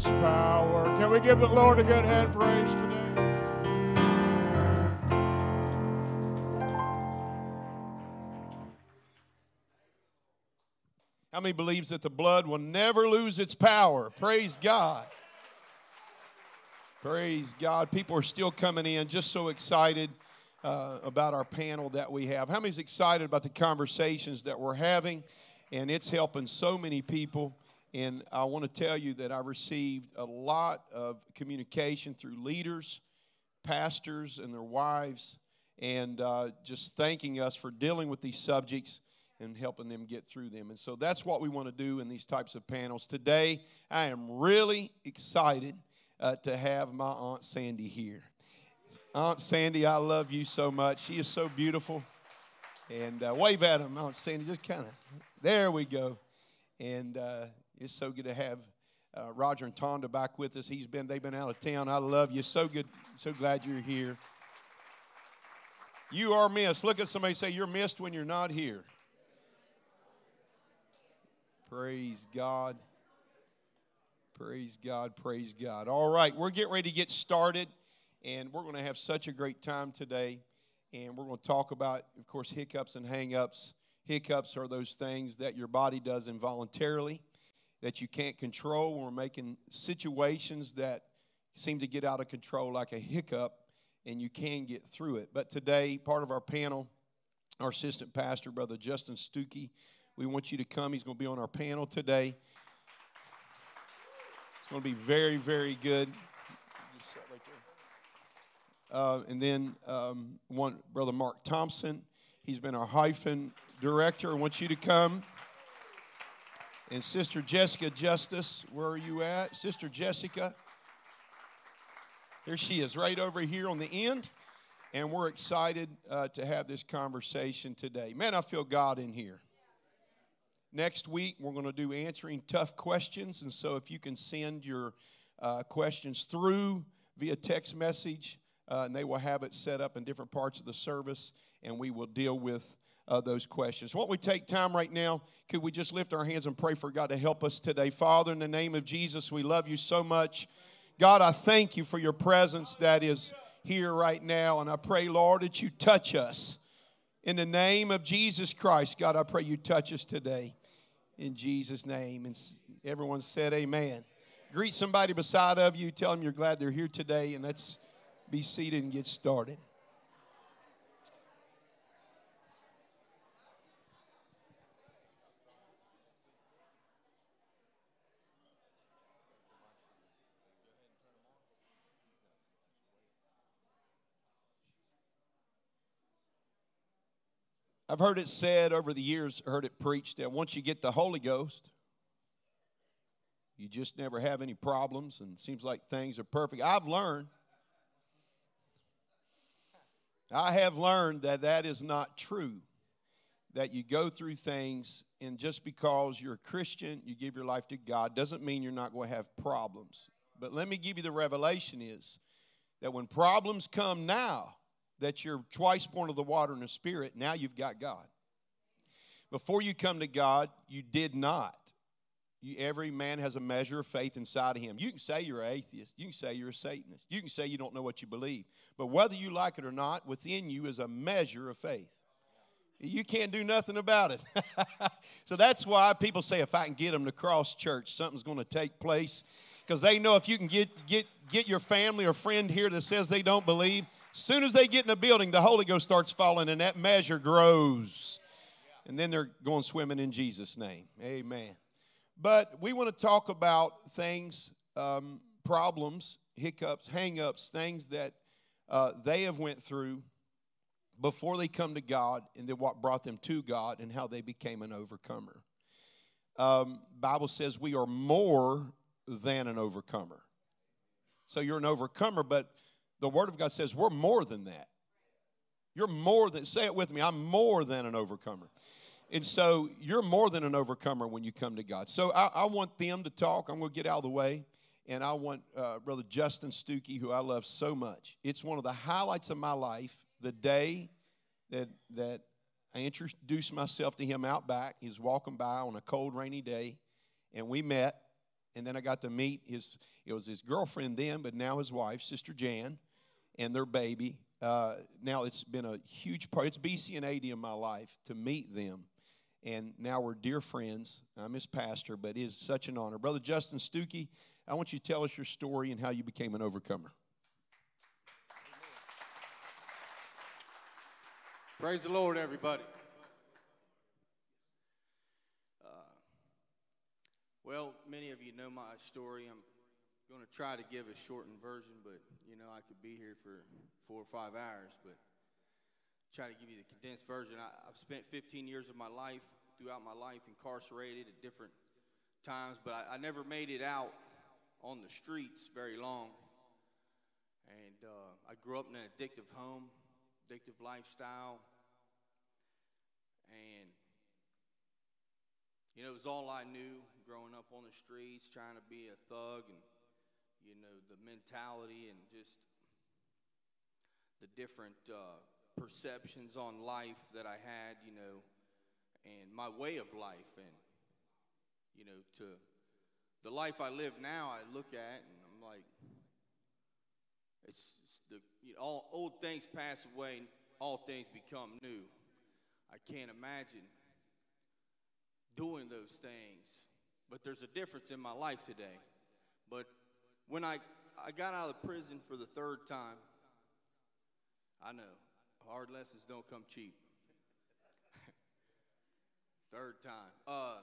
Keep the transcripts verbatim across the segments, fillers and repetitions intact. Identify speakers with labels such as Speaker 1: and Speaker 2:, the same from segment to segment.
Speaker 1: His power. Can we give the Lord a good hand praise today? How many believes that the blood will never lose its power? Praise God. Praise God. People are still coming in, just so excited uh, about our panel that we have. How many's excited about the conversations that we're having? And it's helping so many people. And I want to tell you that I received a lot of communication through leaders, pastors, and their wives, and uh, just thanking us for dealing with these subjects and helping them get through them. And so that's what we want to do in these types of panels. Today, I am really excited uh, to have my Aunt Sandy here. Aunt Sandy, I love you so much. She is so beautiful. And uh, wave at them, Aunt Sandy, just kind of, there we go. And uh, it's so good to have uh, Roger and Tonda back with us. He's been, they've been out of town. I love you. So good, so glad you're here. You are missed. Look at somebody, say, you're missed when you're not here. Praise God. Praise God. Praise God. All right, we're getting ready to get started, and we're going to have such a great time today. And we're going to talk about, of course, hiccups and hang-ups. Hiccups are those things that your body does involuntarily that you can't control when we're making situations that seem to get out of control, like a hiccup, and you can get through it. But today, part of our panel, our assistant pastor, Brother Justin Stuckey, we want you to come. He's going to be on our panel today. It's going to be very, very good. Just sit right there. Uh, and then um, one, Brother Mark Thompson. He's been our hyphen director. I want you to come. And Sister Jessica Justice, where are you at? Sister Jessica. There she is, right over here on the end. And we're excited uh, to have this conversation today. Man, I feel God in here. Next week, we're going to do answering tough questions. And so if you can send your uh, questions through via text message, uh, and they will have it set up in different parts of the service, and we will deal with uh, those questions. Won't we take time right now? Could we just lift our hands and pray for God to help us today? Father, in the name of Jesus, we love you so much. God, I thank you for your presence that is here right now. And I pray, Lord, that you touch us. In the name of Jesus Christ, God, I pray you touch us today. In Jesus' name. And everyone said amen. Greet somebody beside of you. Tell them you're glad they're here today. And let's be seated and get started. I've heard it said over the years, heard it preached, that once you get the Holy Ghost, you just never have any problems and it seems like things are perfect. I've learned, I have learned that that is not true, that you go through things and just because you're a Christian, you give your life to God, doesn't mean you're not going to have problems. But let me give you the revelation is that when problems come now, that you're twice born of the water and the Spirit, now you've got God. Before you come to God, you did not. You, every man has a measure of faith inside of him. You can say you're an atheist. You can say you're a Satanist. You can say you don't know what you believe. But whether you like it or not, within you is a measure of faith. You can't do nothing about it. So that's why people say if I can get them to cross church, something's going to take place. Because they know if you can get, get, get your family or friend here that says they don't believe, as soon as they get in the building, the Holy Ghost starts falling and that measure grows. And then they're going swimming in Jesus' name. Amen. But we want to talk about things, um, problems, hiccups, hang-ups, things that uh, they have went through before they come to God and then what brought them to God and how they became an overcomer. Um, Bible says we are more than an overcomer. So you're an overcomer, but the Word of God says we're more than that. You're more than, say it with me, I'm more than an overcomer. And so you're more than an overcomer when you come to God. So I, I want them to talk. I'm going to get out of the way. And I want uh, Brother Justin Stuckey, who I love so much. It's one of the highlights of my life, the day that, that I introduced myself to him out back. He was walking by on a cold, rainy day, and we met. And then I got to meet his, it was his girlfriend then, but now his wife, Sister Jan, and their baby. Uh, now it's been a huge part. It's B C and A D in my life to meet them. And now we're dear friends. I'm his pastor, but it is such an honor. Brother Justin Stuckey, I want you to tell us your story and how you became an overcomer.
Speaker 2: Praise the Lord, everybody. Uh, well, many of you know my story. I'm going to try to give a shortened version, but, you know, I could be here for four or five hours, but try to give you the condensed version. I, I've spent fifteen years of my life, throughout my life, incarcerated at different times, but I, I never made it out on the streets very long. And uh, I grew up in an addictive home, addictive lifestyle. And, you know, it was all I knew growing up on the streets, trying to be a thug, and, you know, the mentality and just the different uh, perceptions on life that I had, you know, and my way of life. And, you know, to the life I live now, I look at and I'm like, it's, it's the, you know, all old things pass away and all things become new. I can't imagine doing those things, but there's a difference in my life today. But when I, I got out of prison for the third time, I know, hard lessons don't come cheap. Third time. Uh,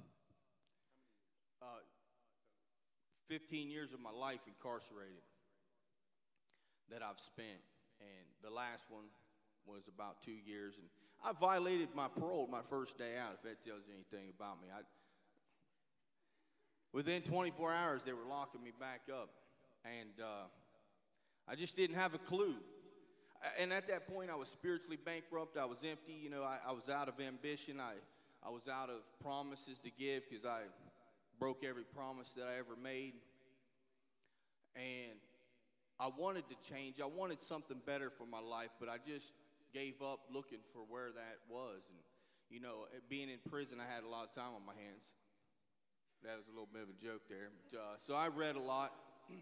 Speaker 2: uh, fifteen years of my life incarcerated that I've spent, and the last one was about two years. And I violated my parole my first day out, if that tells you anything about me. I, within twenty-four hours, they were locking me back up, and uh, I just didn't have a clue. And at that point, I was spiritually bankrupt. I was empty. You know, I, I was out of ambition. I, I was out of promises to give because I broke every promise that I ever made. And I wanted to change. I wanted something better for my life, but I just gave up looking for where that was. And, you know, being in prison, I had a lot of time on my hands. That was a little bit of a joke there. But, uh, so I read a lot.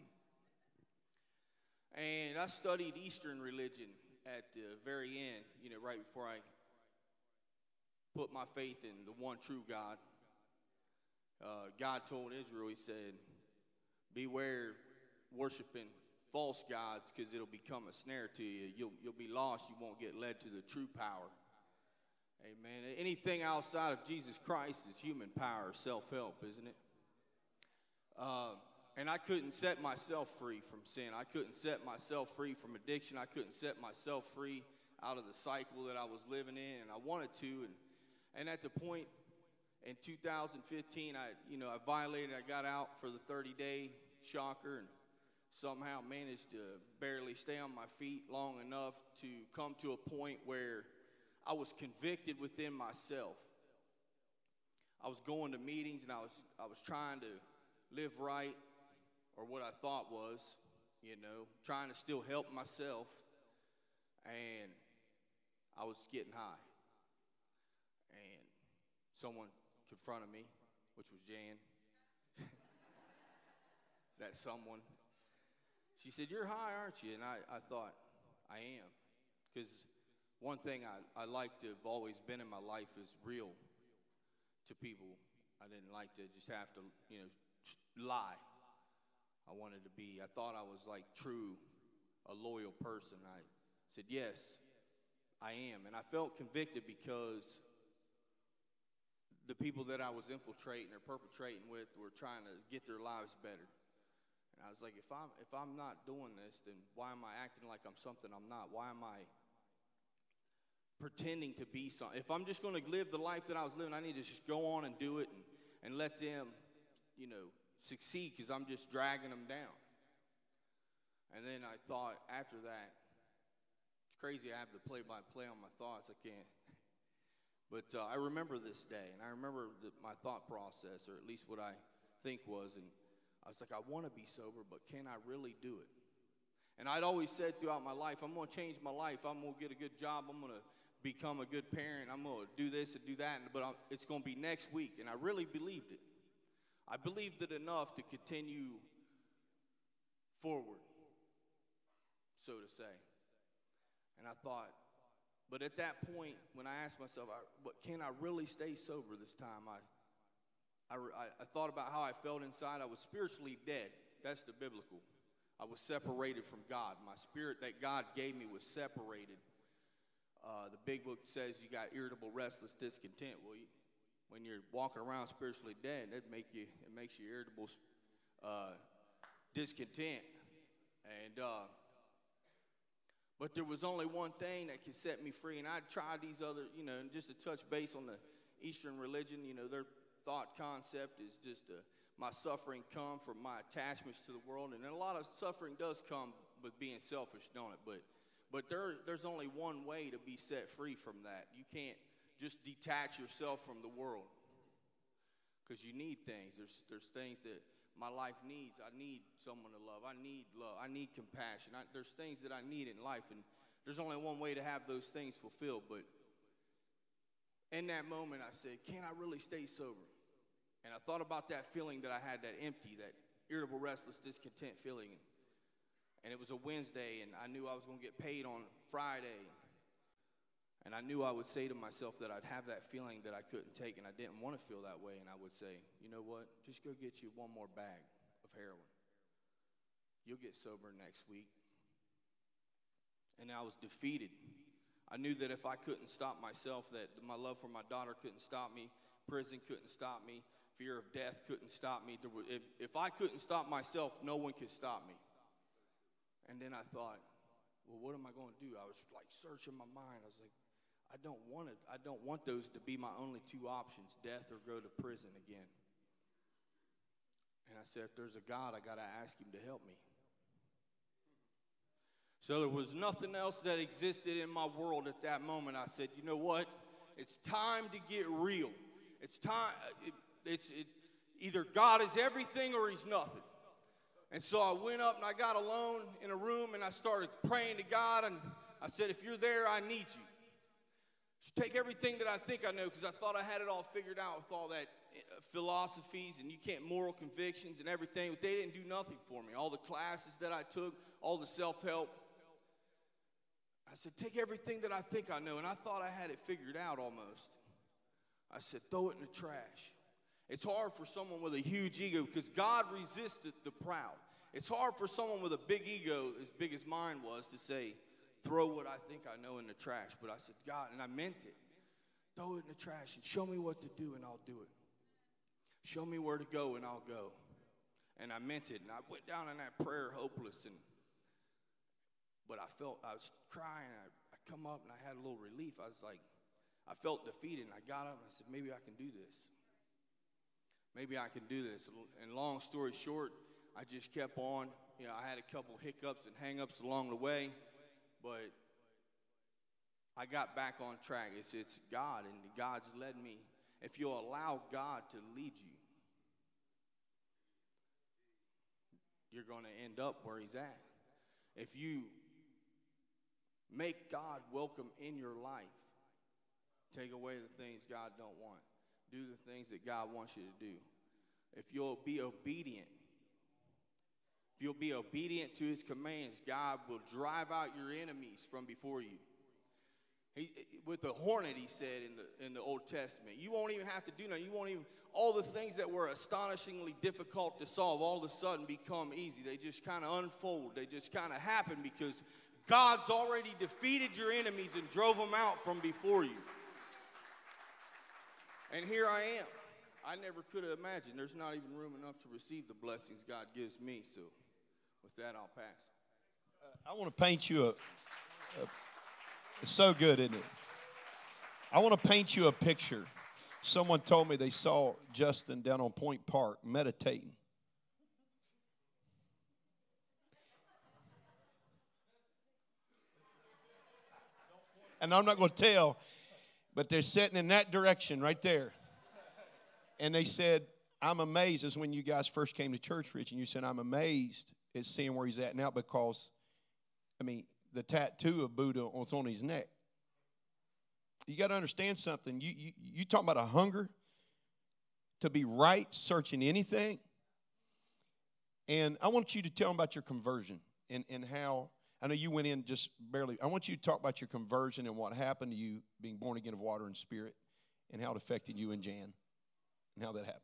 Speaker 2: And I studied Eastern religion at the very end, you know, right before I put my faith in the one true God. Uh, God told Israel, he said, beware worshiping false gods because it'll become a snare to you. You'll, you'll be lost. You won't get led to the true power. Amen. Anything outside of Jesus Christ is human power, self-help, isn't it? Uh, and I couldn't set myself free from sin. I couldn't set myself free from addiction. I couldn't set myself free out of the cycle that I was living in, and I wanted to. And, and at the point in two thousand fifteen, I, you know, I violated. I got out for the thirty-day shocker, and somehow managed to barely stay on my feet long enough to come to a point where I was convicted within myself. I was going to meetings and I was I was trying to live right, or what I thought was, you know, trying to still help myself, and I was getting high. And someone confronted me, which was Jan. That someone. She said, "You're high, aren't you?" And I, I thought, I am. Because one thing I, I like to have always been in my life is real to people. I didn't like to just have to, you know, lie. I wanted to be, I thought I was like true, a loyal person. I said, yes, I am. And I felt convicted because the people that I was infiltrating or perpetrating with were trying to get their lives better. And I was like, if I'm, if I'm not doing this, then why am I acting like I'm something I'm not? Why am I pretending to be something? If I'm just going to live the life that I was living, I need to just go on and do it and, and let them, you know, succeed, because I'm just dragging them down. And then I thought after that, it's crazy I have the play-by-play on my thoughts. I can't. But uh, I remember this day, and I remember the, my thought process, or at least what I think was, and I was like, I want to be sober, but can I really do it? And I'd always said throughout my life, I'm going to change my life. I'm going to get a good job. I'm going to become a good parent. I'm going to do this and do that, but I'm, it's going to be next week. And I really believed it. I believed it enough to continue forward, so to say. And I thought, but at that point, when I asked myself, I, but can I really stay sober this time? I, I, I thought about how I felt inside. I was spiritually dead. That's the biblical. I was separated from God. My spirit that God gave me was separated. Uh, the big book says you got irritable, restless, discontent. Well, you, when you're walking around spiritually dead, it make you it makes you irritable, uh, discontent, and uh, but there was only one thing that could set me free. And I tried these other, you know, and just to touch base on the Eastern religion, you know, their thought concept is just a, my suffering come from my attachments to the world, and a lot of suffering does come with being selfish, don't it? But but there there's only one way to be set free from that. You can't just detach yourself from the world, because you need things. There's there's things that my life needs. I need someone to love. I need love. I need compassion. I, there's things that I need in life, and there's only one way to have those things fulfilled. But in that moment, I said, can I really stay sober? And I thought about that feeling that I had, that empty, that irritable, restless, discontent feeling. And it was a Wednesday, and I knew I was going to get paid on Friday. And I knew I would say to myself that I'd have that feeling that I couldn't take, and I didn't want to feel that way. And I would say, you know what? Just go get you one more bag of heroin. You'll get sober next week. And I was defeated. I knew that if I couldn't stop myself, that my love for my daughter couldn't stop me, prison couldn't stop me, fear of death couldn't stop me. If, if I couldn't stop myself, no one could stop me. And then I thought, well, what am I going to do? I was like searching my mind. I was like, I don't want it. I don't want those to be my only two options, death or go to prison again. And I said, if there's a God, I got to ask him to help me. So there was nothing else that existed in my world at that moment. I said, you know what? It's time to get real. It's time. It, it's it, either God is everything or he's nothing. And so I went up and I got alone in a room and I started praying to God. And I said, if you're there, I need you. Just take everything that I think I know, because I thought I had it all figured out with all that uh, philosophies and you can't moral convictions and everything. But they didn't do nothing for me. All the classes that I took, all the self-help. I said, take everything that I think I know. And I thought I had it figured out almost. I said, throw it in the trash. It's hard for someone with a huge ego, because God resisted the proud. It's hard for someone with a big ego, as big as mine was, to say, throw what I think I know in the trash. But I said, God, and I meant it. Throw it in the trash and show me what to do, and I'll do it. Show me where to go, and I'll go. And I meant it. And I went down in that prayer hopeless. And But I felt, I was crying. I, I come up, and I had a little relief. I was like, I felt defeated. And I got up, and I said, maybe I can do this. Maybe I can do this. And long story short, I just kept on. You know, I had a couple hiccups and hang-ups along the way. But I got back on track. It's, it's God, and God's led me. If you'll allow God to lead you, you're going to end up where he's at. If you make God welcome in your life, take away the things God don't want, do the things that God wants you to do. If you'll be obedient, if you'll be obedient to his commands, God will drive out your enemies from before you. He, with the hornet, he said in the in the Old Testament, you won't even have to do nothing. You won't even, all the things that were astonishingly difficult to solve all of a sudden become easy. They just kind of unfold. They just kind of happen because God's already defeated your enemies and drove them out from before you. And here I am. I never could have imagined. There's not even room enough to receive the blessings God gives me. So with that, I'll pass.
Speaker 1: Uh, I want to paint you a, a it's so good, isn't it? I want to paint you a picture. Someone told me they saw Justin down on Point Park meditating. And I'm not going to tell, but they're sitting in that direction right there. And they said, I'm amazed. As when you guys first came to church, Rich, and you said, I'm amazed at seeing where he's at now, because, I mean, the tattoo of Buddha was on his neck. You got to understand something. You, you, you talking about a hunger to be right, searching anything. And I want you to tell them about your conversion and, and how, I know you went in just barely. I want you to talk about your conversion and what happened to you being born again of water and spirit and how it affected you and Jan and how that happened.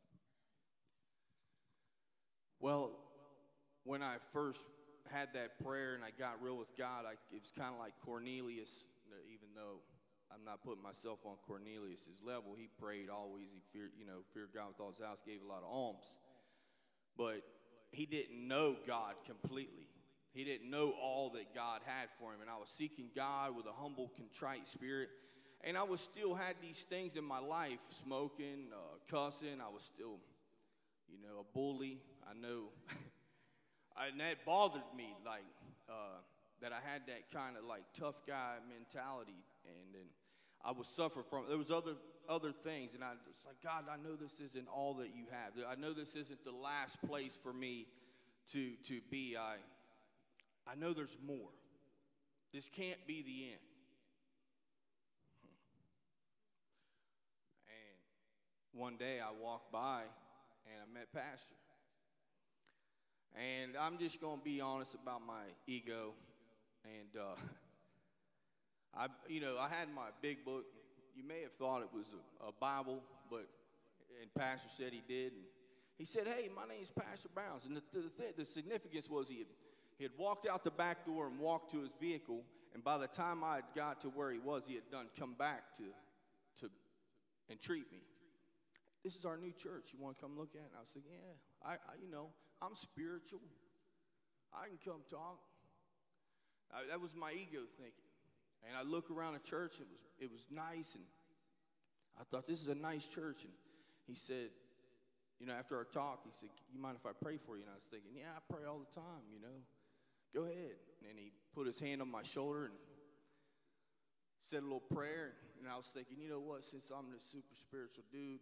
Speaker 2: Well, when I first had that prayer and I got real with God, I, it was kind of like Cornelius, even though I'm not putting myself on Cornelius's level. He prayed always. He feared, you know, feared God with all his house, gave a lot of alms. But he didn't know God completely. He didn't know all that God had for him. And I was seeking God with a humble, contrite spirit. And I was still had these things in my life, smoking, uh, cussing. I was still, you know, a bully. I know. And that bothered me, like, uh, that I had that kind of, like, tough guy mentality. And then I would suffer from, there was other other things. And I was like, God, I know this isn't all that you have. I know this isn't the last place for me to, to be. I, I know there's more. This can't be the end. And one day I walked by and I met Pastor. And I'm just going to be honest about my ego. And, uh, I, you know, I had my big book. You may have thought it was a, a Bible, but, and Pastor said he did. And he said, hey, my name's Pastor Bounds. And the, the, th- the significance was he had, he had walked out the back door and walked to his vehicle. And by the time I had got to where he was, he had done come back to, to entreat me. This is our new church. You want to come look at it? And I was thinking, yeah, I, I you know, I'm spiritual. I can come talk. I, that was my ego thinking. And I look around the church. It was it was nice, and I thought this is a nice church. And he said, you know, after our talk, he said, "You mind if I pray for you?" And I was thinking, yeah, I pray all the time. You know, go ahead. And he put his hand on my shoulder and said a little prayer. And I was thinking, you know what? Since I'm this super spiritual dude,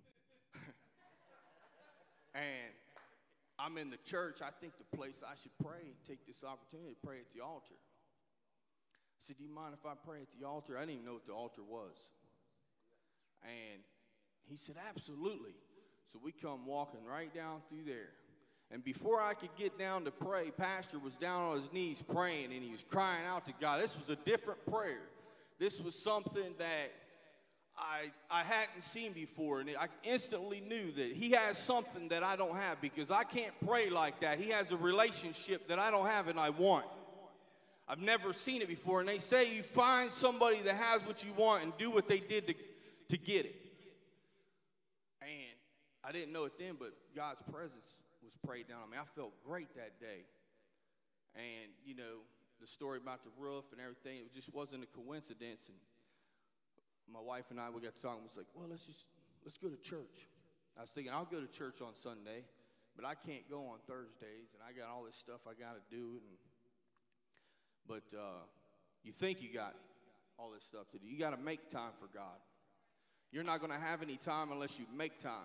Speaker 2: and I'm in the church, I think the place I should pray, take this opportunity to pray at the altar. I said, do you mind if I pray at the altar? I didn't even know what the altar was. And he said, absolutely. So we come walking right down through there. And before I could get down to pray, Pastor was down on his knees praying, and he was crying out to God. This was a different prayer. This was something that I, I hadn't seen before, and I instantly knew that he has something that I don't have, because I can't pray like that. He has a relationship that I don't have and I want. I've never seen it before, and they say you find somebody that has what you want and do what they did to, to get it. And I didn't know it then, but God's presence was prayed down on me. I felt great that day. And, you know, the story about the roof and everything, it just wasn't a coincidence. And my wife and I, we got to talking, was like, well, let's just, let's go to church. I was thinking, I'll go to church on Sunday, but I can't go on Thursdays, and I got all this stuff I got to do. And But uh, you think you got all this stuff to do. You got to make time for God. You're not going to have any time unless you make time.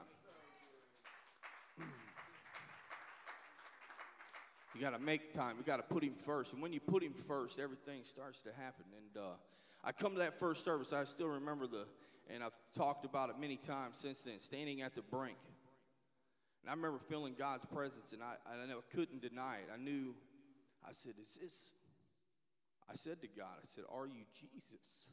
Speaker 2: You got to make time. You got to put him first. And when you put him first, everything starts to happen. And uh, I come to that first service. I still remember the, and I've talked about it many times since then, standing at the brink. And I remember feeling God's presence, and I, I know I couldn't deny it. I knew, I said, is this, I said to God, I said, are you Jesus?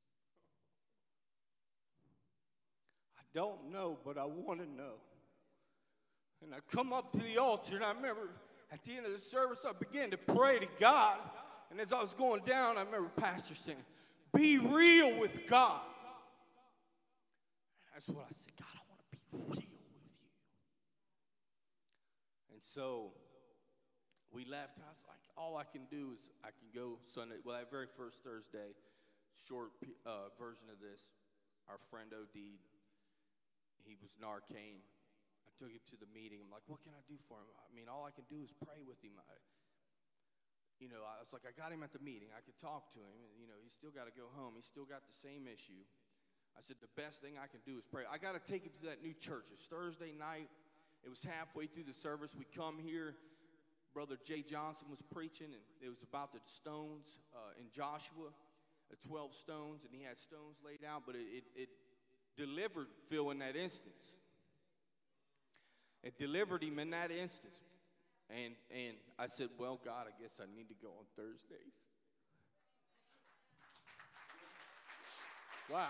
Speaker 2: I don't know, but I want to know. And I come up to the altar, and I remember at the end of the service, I began to pray to God. And as I was going down, I remember Pastor saying, be real with God. And that's what I said, God, I want to be real with you. And so we left, and I was like, all I can do is I can go Sunday. Well, that very first Thursday, short uh, version of this, our friend OD'd. He was Narcan. I took him to the meeting. I'm like, what can I do for him? I mean, all I can do is pray with him. I, you know, I was like, I got him at the meeting. I could talk to him. And, you know, he's still got to go home. He's still got the same issue. I said, the best thing I can do is pray. I got to take him to that new church. It's Thursday night. It was halfway through the service. We come here. Brother Jay Johnson was preaching, and it was about the stones uh, in Joshua, the twelve stones, and he had stones laid out, but it, it, it delivered Phil in that instance. It delivered him in that instance. And, and I said, well, God, I guess I need to go on Thursdays. Wow.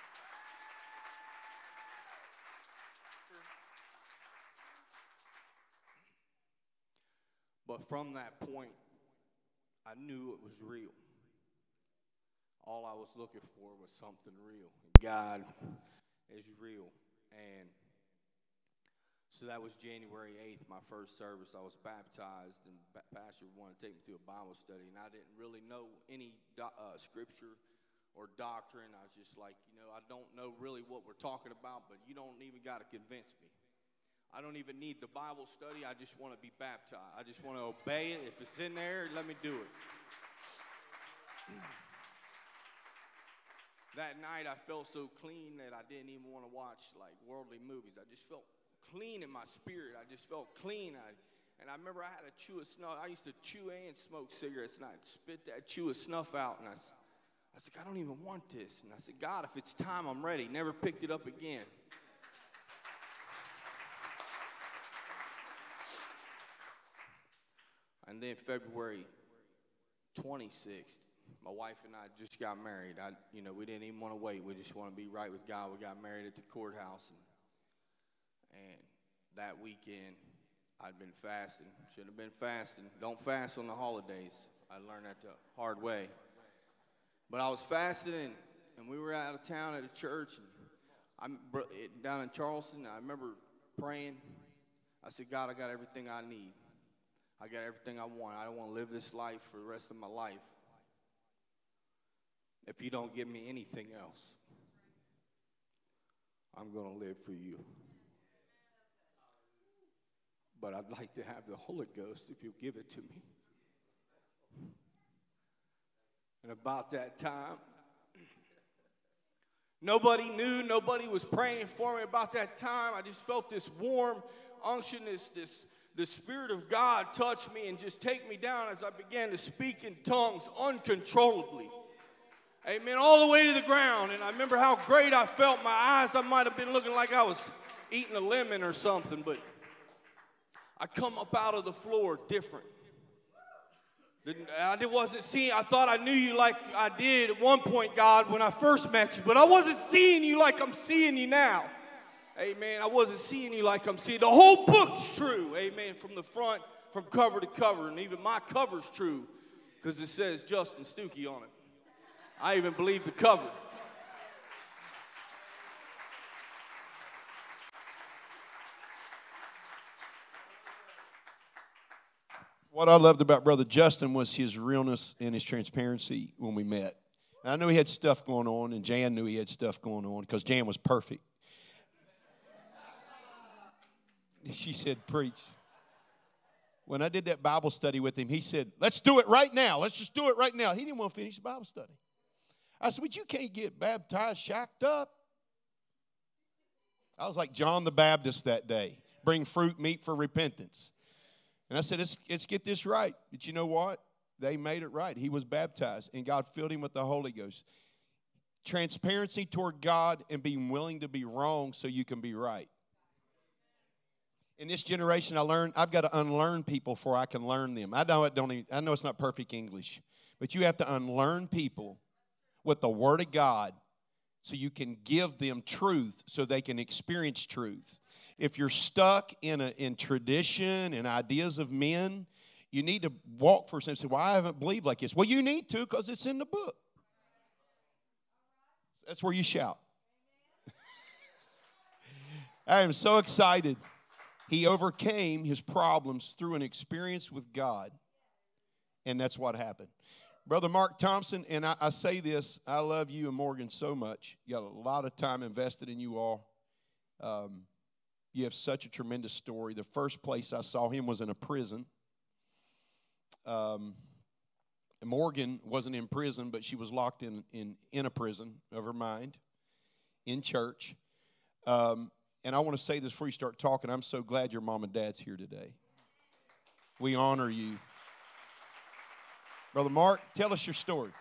Speaker 2: But from that point, I knew it was real. All I was looking for was something real. God is real. And so that was January eighth, my first service. I was baptized, and the pastor wanted to take me to a Bible study, and I didn't really know any do- uh, scripture or doctrine. I was just like, you know, I don't know really what we're talking about, but you don't even got to convince me. I don't even need the Bible study. I just want to be baptized. I just want to obey it. If it's in there, let me do it. That night, I felt so clean that I didn't even want to watch, like, worldly movies. I just felt clean in my spirit. I just felt clean. I, and I remember I had to chew a snuff. I used to chew and smoke cigarettes, and I'd spit that chew a snuff out, and I, I said, I don't even want this. And I said, God, if it's time, I'm ready. Never picked it up again. And then February twenty-sixth, my wife and I just got married. I, you know, we didn't even want to wait. We just want to be right with God. We got married at the courthouse. And, and that weekend, I'd been fasting. Shouldn't have been fasting. Don't fast on the holidays. I learned that the hard way. But I was fasting, and, and we were out of town at a church. And I'm down in Charleston. I remember praying. I said, God, I got everything I need. I got everything I want. I don't want to live this life for the rest of my life if you don't give me anything else. I'm going to live for you. But I'd like to have the Holy Ghost if you'll give it to me. And about that time, nobody knew, nobody was praying for me about that time. I just felt this warm unction, this, this, the Spirit of God touch me and just take me down as I began to speak in tongues uncontrollably. Amen. All the way to the ground. And I remember how great I felt. My eyes, I might have been looking like I was eating a lemon or something, but I come up out of the floor different. I wasn't seeing, I thought I knew you like I did at one point, God, when I first met you, but I wasn't seeing you like I'm seeing you now. Amen. I wasn't seeing you like I'm seeing. The whole book's true. Amen. From the front, from cover to cover. And even my cover's true because it says Justin Stuckey on it. I even believe the cover.
Speaker 1: What I loved about Brother Justin was his realness and his transparency when we met. And I knew he had stuff going on, and Jan knew he had stuff going on because Jan was perfect. She said, preach. When I did that Bible study with him, he said, let's do it right now. Let's just do it right now. He didn't want to finish the Bible study. I said, but you can't get baptized shacked up. I was like John the Baptist that day. Bring fruit, meat for repentance. And I said, let's, let's get this right. But you know what? They made it right. He was baptized, and God filled him with the Holy Ghost. Transparency toward God and being willing to be wrong so you can be right. In this generation, I learned I've got to unlearn people before I can learn them. I know it don't even, I know it's not perfect English, but you have to unlearn people with the Word of God so you can give them truth so they can experience truth. If you're stuck in a, in tradition and ideas of men, you need to walk for something and say, well, I haven't believed like this. Well, you need to because it's in the book. That's where you shout. I am so excited. He overcame his problems through an experience with God, and that's what happened. Brother Mark Thompson, and I, I say this, I love you and Morgan so much. You got a lot of time invested in you all. Um, you have such a tremendous story. The first place I saw him was in a prison. Um, Morgan wasn't in prison, but she was locked in, in, in a prison of her mind in church. Um, and I want to say this before you start talking. I'm so glad your mom and dad's here today. We honor you. Brother Mark, tell us your story.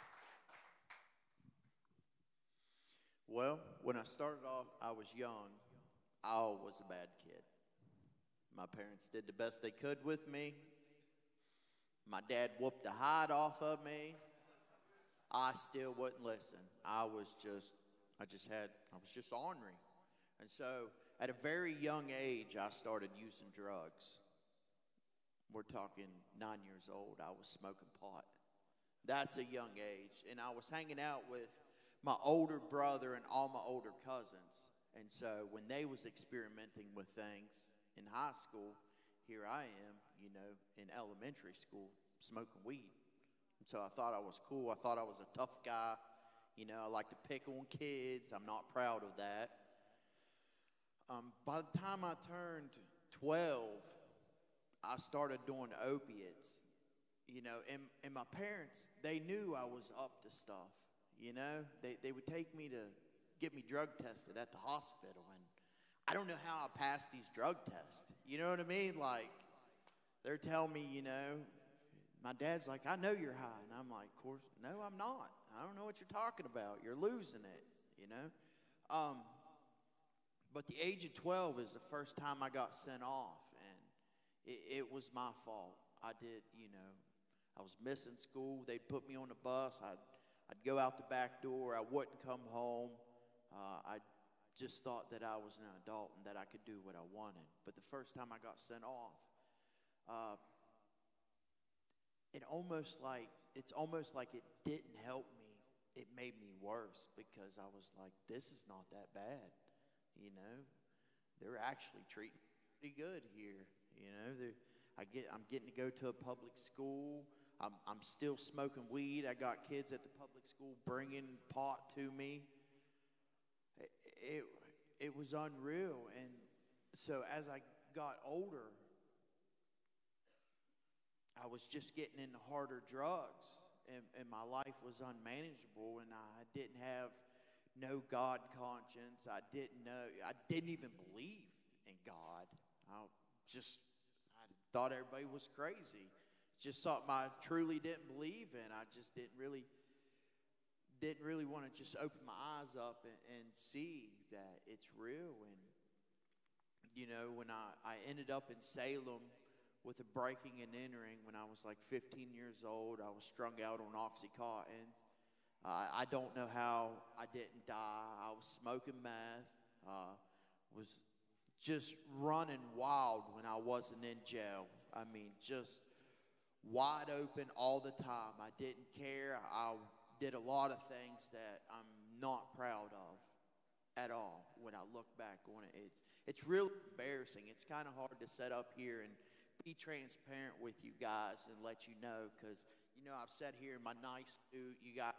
Speaker 3: Well, when I started off, I was young. I was a bad kid. My parents did the best they could with me. My dad whooped the hide off of me. I still wouldn't listen. I was just, I just had, I was just ornery. And so at a very young age, I started using drugs. We're talking nine years old. I was smoking pot. That's a young age. And I was hanging out with my older brother and all my older cousins. And so when they was experimenting with things in high school, here I am, you know, in elementary school, smoking weed. And so I thought I was cool. I thought I was a tough guy. You know, I like to pick on kids. I'm not proud of that. Um, by the time I turned twelve, I started doing opiates. You know, and, and my parents, they knew I was up to stuff. You know, they, they would take me to get me drug tested at the hospital. And I don't know how I passed these drug tests. You know what I mean? Like, they're telling me, you know, my dad's like, I know you're high. And I'm like, of course, no, I'm not. I don't know what you're talking about. You're losing it, you know. Um, but the age of twelve is the first time I got sent off. And it, it was my fault. I did, you know, I was missing school. They'd put me on the bus. I'd, I'd go out the back door. I wouldn't come home. Uh, I just thought that I was an adult and that I could do what I wanted. But the first time I got sent off, uh, it almost like, it's almost like it didn't help me. It made me worse because I was like, this is not that bad. You know, they're actually treating me pretty good here. You know, I get, I'm getting to go to a public school. I'm, I'm still smoking weed. I got kids at the public school bringing pot to me. It, it, it was unreal. And so as I got older, I was just getting into harder drugs. And, and my life was unmanageable. And I didn't have no God conscience. I didn't know. I didn't even believe in God. I just, I thought everybody was crazy. Just something I truly didn't believe in. I just didn't really, didn't really want to just open my eyes up and, and see that it's real. And, you know, when I, I ended up in Salem with a breaking and entering when I was like fifteen years old, I was strung out on Oxycontin. Uh, I don't know how I didn't die. I was smoking meth, uh, was just running wild when I wasn't in jail. I mean, just wide open all the time. I didn't care. I did a lot of things that I'm not proud of at all when I look back on it. It's, it's really embarrassing. It's kind of hard to set up here and be transparent with you guys and let you know because, you know, I've sat here in my nice suit. You got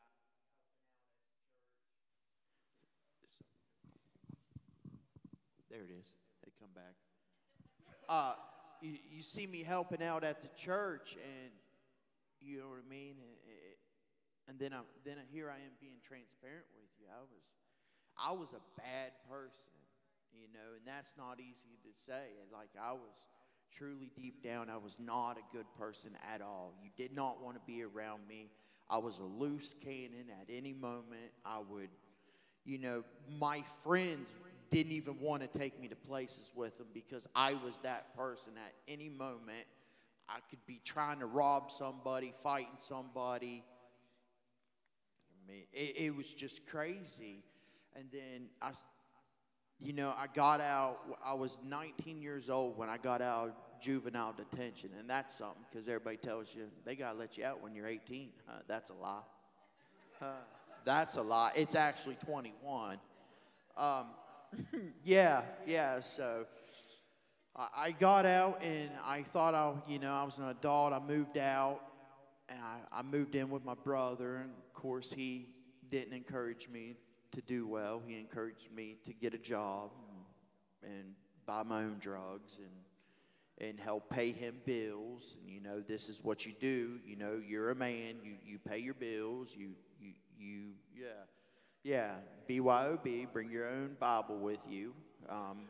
Speaker 3: there it is. They come back. Uh, you, you see me helping out at the church, and you know what I mean. And, and then I then here I am being transparent with you. I was I was a bad person, you know, and that's not easy to say. Like I was truly deep down, I was not a good person at all. You did not want to be around me. I was a loose cannon at any moment. I would, you know, my friends didn't even want to take me to places with them because I was that person. At any moment, I could be trying to rob somebody, fighting somebody. I mean, it, it was just crazy. And then I, you know, I got out. I was nineteen years old when I got out of juvenile detention, and that's something because everybody tells you they gotta let you out when you're eighteen. Uh, that's a lie. Uh, that's a lie. It's actually twenty-one. Um, yeah, yeah. So I, I got out, and I thought I, you know, I was an adult. I moved out, and I, I moved in with my brother, and of course he didn't encourage me to do well. He encouraged me to get a job and, and buy my own drugs and and help pay him bills. And you know, this is what you do. You know, you're a man. You you pay your bills. You you you yeah yeah. B Y O B. Bring your own Bible with you. Um,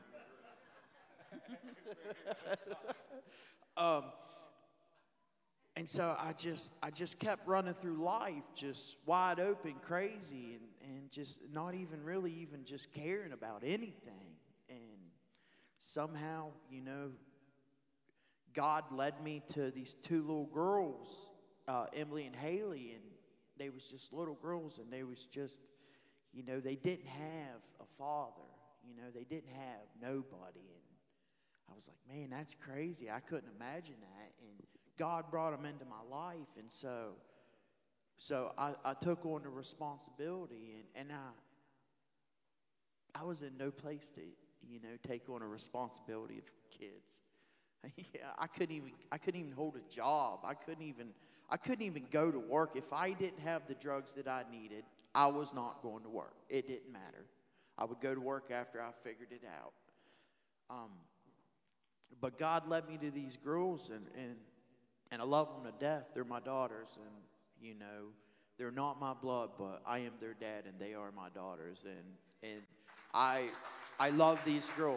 Speaker 3: um, and so I just I just kept running through life, just wide open, crazy, and, and just not even really even just caring about anything. And somehow, you know, God led me to these two little girls, uh, Emily and Haley, and they was just little girls, and they was just, you know, they didn't have a father. You know, they didn't have nobody. And I was like, man, that's crazy. I couldn't imagine that. And God brought them into my life. And so so I, I took on the responsibility, and, and I I was in no place to, you know, take on a responsibility of kids. Yeah, I couldn't even I couldn't even hold a job. I couldn't even I couldn't even go to work. If I didn't have the drugs that I needed, I was not going to work. It didn't matter. I would go to work after I figured it out. Um, but God led me to these girls, and, and and I love them to death. They're my daughters, and you know, they're not my blood, but I am their dad, and they are my daughters, and and I I love these girls.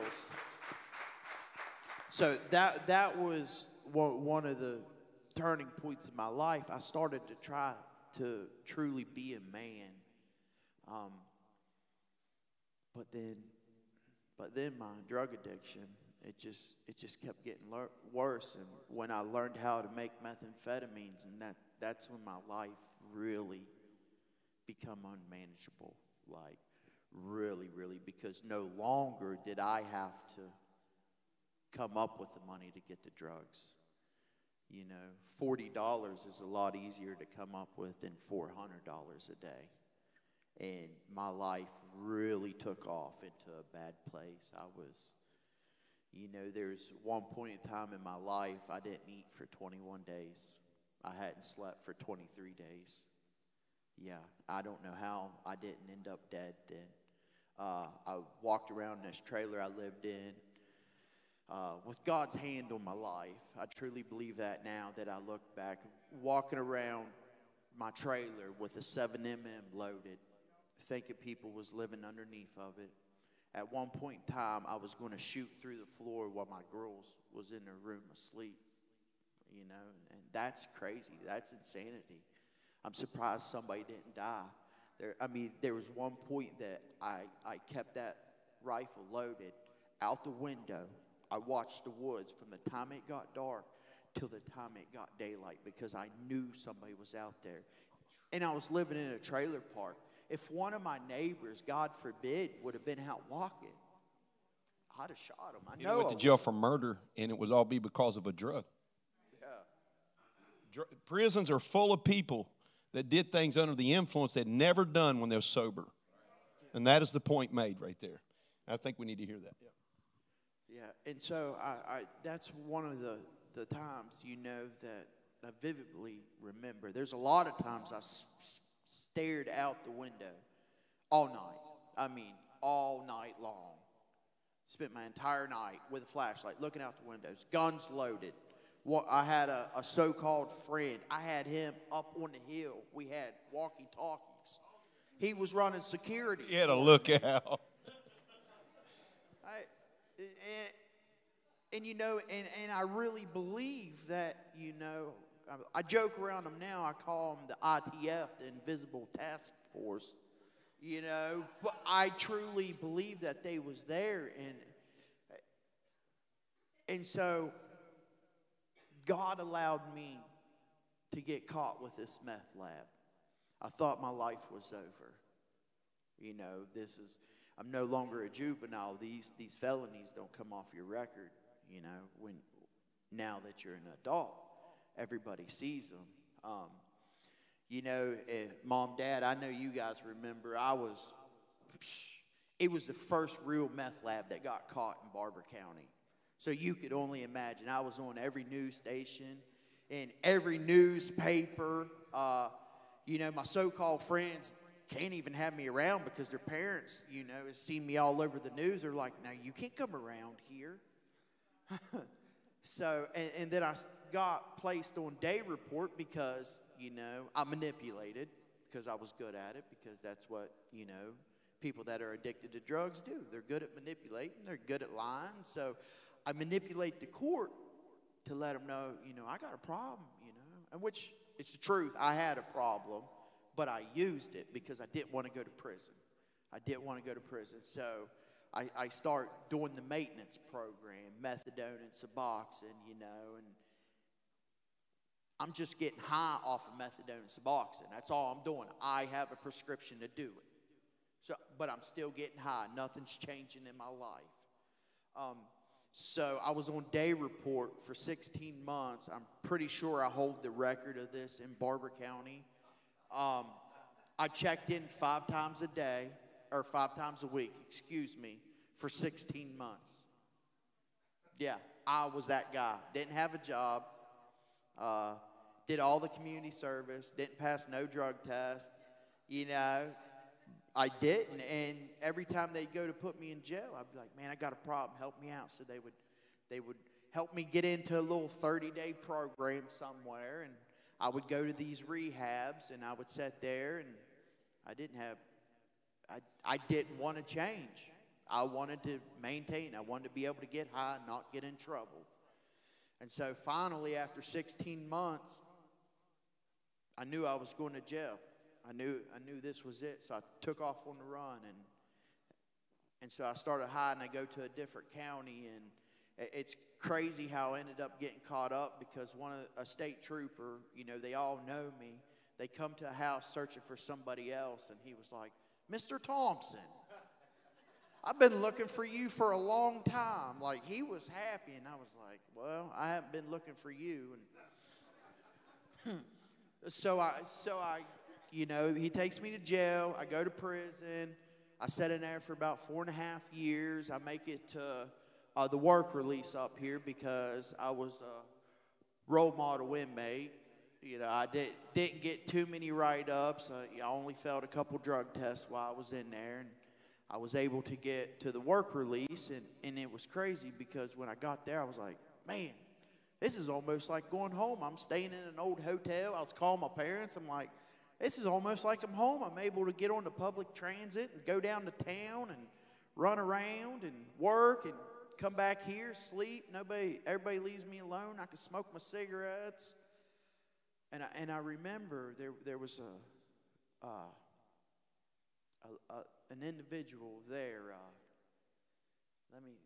Speaker 3: So that that was one of the turning points in my life. I started to try to truly be a man, um, but then, but then my drug addiction, it just it just kept getting le- worse. And when I learned how to make methamphetamines, and that that's when my life really become unmanageable. Like really, really, because no longer did I have to come up with the money to get the drugs. You know, forty dollars is a lot easier to come up with than four hundred dollars a day. And my life really took off into a bad place. I was, you know, there's one point in time in my life I didn't eat for twenty-one days. I hadn't slept for twenty-three days. Yeah, I don't know how I didn't end up dead then. Uh, I walked around this trailer I lived in, Uh, with God's hand on my life. I truly believe that now that I look back, walking around my trailer with a seven millimeter loaded, thinking people was living underneath of it. At one point in time, I was going to shoot through the floor while my girls was in their room asleep, you know, and that's crazy. That's insanity. I'm surprised somebody didn't die. There, I mean, there was one point that I, I kept that rifle loaded out the window. I watched the woods from the time it got dark till the time it got daylight because I knew somebody was out there. And I was living in a trailer park. If one of my neighbors, God forbid, would have been out walking, I'd have shot him. I
Speaker 1: He
Speaker 3: know
Speaker 1: went to
Speaker 3: I
Speaker 1: jail
Speaker 3: would.
Speaker 1: for murder, and it would all be because of a drug.
Speaker 3: Yeah.
Speaker 1: Dr- prisons are full of people that did things under the influence they'd never done when they're sober. And that is the point made right there. I think we need to hear that. Yeah.
Speaker 3: Yeah, and so I, I that's one of the, the times, you know, that I vividly remember. There's a lot of times I s- s- stared out the window all night. I mean, all night long. Spent my entire night with a flashlight looking out the windows, guns loaded. What, I had a, a so-called friend. I had him up on the hill. We had walkie-talkies. He was running security.
Speaker 1: You had to look out.
Speaker 3: I, and, and you know, and, and I really believe that, you know, I, I joke around them now. I call them the I T F, the Invisible Task Force, you know. But I truly believe that they was there. And, and so God allowed me to get caught with this meth lab. I thought my life was over. You know, this is... I'm no longer a juvenile. These these felonies don't come off your record, you know, when now that you're an adult. Everybody sees them. Um, you know, eh, Mom, Dad, I know you guys remember, I was, it was the first real meth lab that got caught in Barber County. So you could only imagine. I was on every news station, in every newspaper. Uh, you know, my so-called friends can't even have me around because their parents, you know, have seen me all over the news. They're like, no, you can't come around here. So, and, and then I got placed on day report because, you know, I manipulated because I was good at it, because that's what, you know, people that are addicted to drugs do. They're good at manipulating. They're good at lying. So I manipulate the court to let them know, you know, I got a problem, you know, and which it's the truth. I had a problem. But I used it because I didn't want to go to prison. I didn't want to go to prison. So I, I start doing the maintenance program, methadone and Suboxone, you know, and I'm just getting high off of methadone and Suboxone. That's all I'm doing. I have a prescription to do it. So, but I'm still getting high. Nothing's changing in my life. Um, so I was on day report for sixteen months. I'm pretty sure I hold the record of this in Barber County. Um, I checked in five times a day, or five times a week, excuse me, for sixteen months. Yeah, I was that guy. Didn't have a job. Uh, did all the community service. Didn't pass no drug test. You know, I didn't. And every time they'd go to put me in jail, I'd be like, man, I got a problem. Help me out. So they would, they would help me get into a little thirty-day program somewhere. And I would go to these rehabs, and I would sit there, and I didn't have, I, I didn't want to change. I wanted to maintain. I wanted to be able to get high and not get in trouble. And so finally, after sixteen months, I knew I was going to jail. I knew I knew this was it. So I took off on the run, and and so I started hiding. I go to a different county, and it's crazy how I ended up getting caught up because one of a state trooper, you know, they all know me. They come to a house searching for somebody else, and he was like, Mister Thompson, I've been looking for you for a long time. Like, he was happy, and I was like, well, I haven't been looking for you. And so I, so I, you know, he takes me to jail. I go to prison. I sat in there for about four and a half years. I make it to uh, the work release up here because I was a role model inmate. You know, I did, didn't get too many write-ups. Uh, I only failed a couple drug tests while I was in there. And I was able to get to the work release, and, and it was crazy because when I got there, I was like, man, this is almost like going home. I'm staying in an old hotel. I was calling my parents. I'm like, this is almost like I'm home. I'm able to get on the public transit and go down to town and run around and work and come back here, sleep. Nobody, everybody leaves me alone. I can smoke my cigarettes. And I, and I remember there there was a, uh, a, a an individual there. Uh, let me,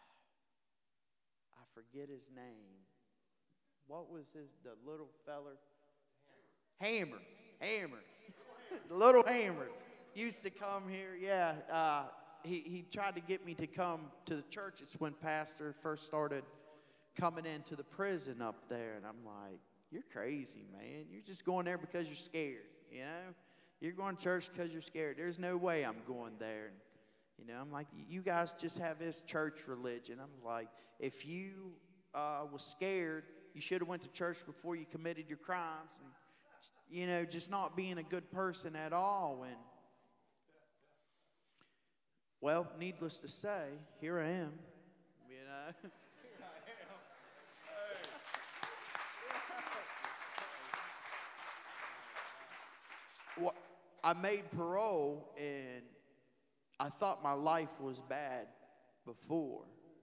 Speaker 3: I forget his name. What was his, the little feller? Hammer. Hammer. The little Hammer used to come here. Yeah. Uh, he, he tried to get me to come to the church. It's when Pastor first started coming into the prison up there. And I'm like, you're crazy, man. You're just going there because you're scared, you know? You're going to church because you're scared. There's no way I'm going there. And, you know, I'm like, you guys just have this church religion. I'm like, if you uh, was scared, you should have went to church before you committed your crimes. And, you know, just not being a good person at all. And, well, needless to say, here I am, you know. Well, I made parole, and I thought my life was bad before.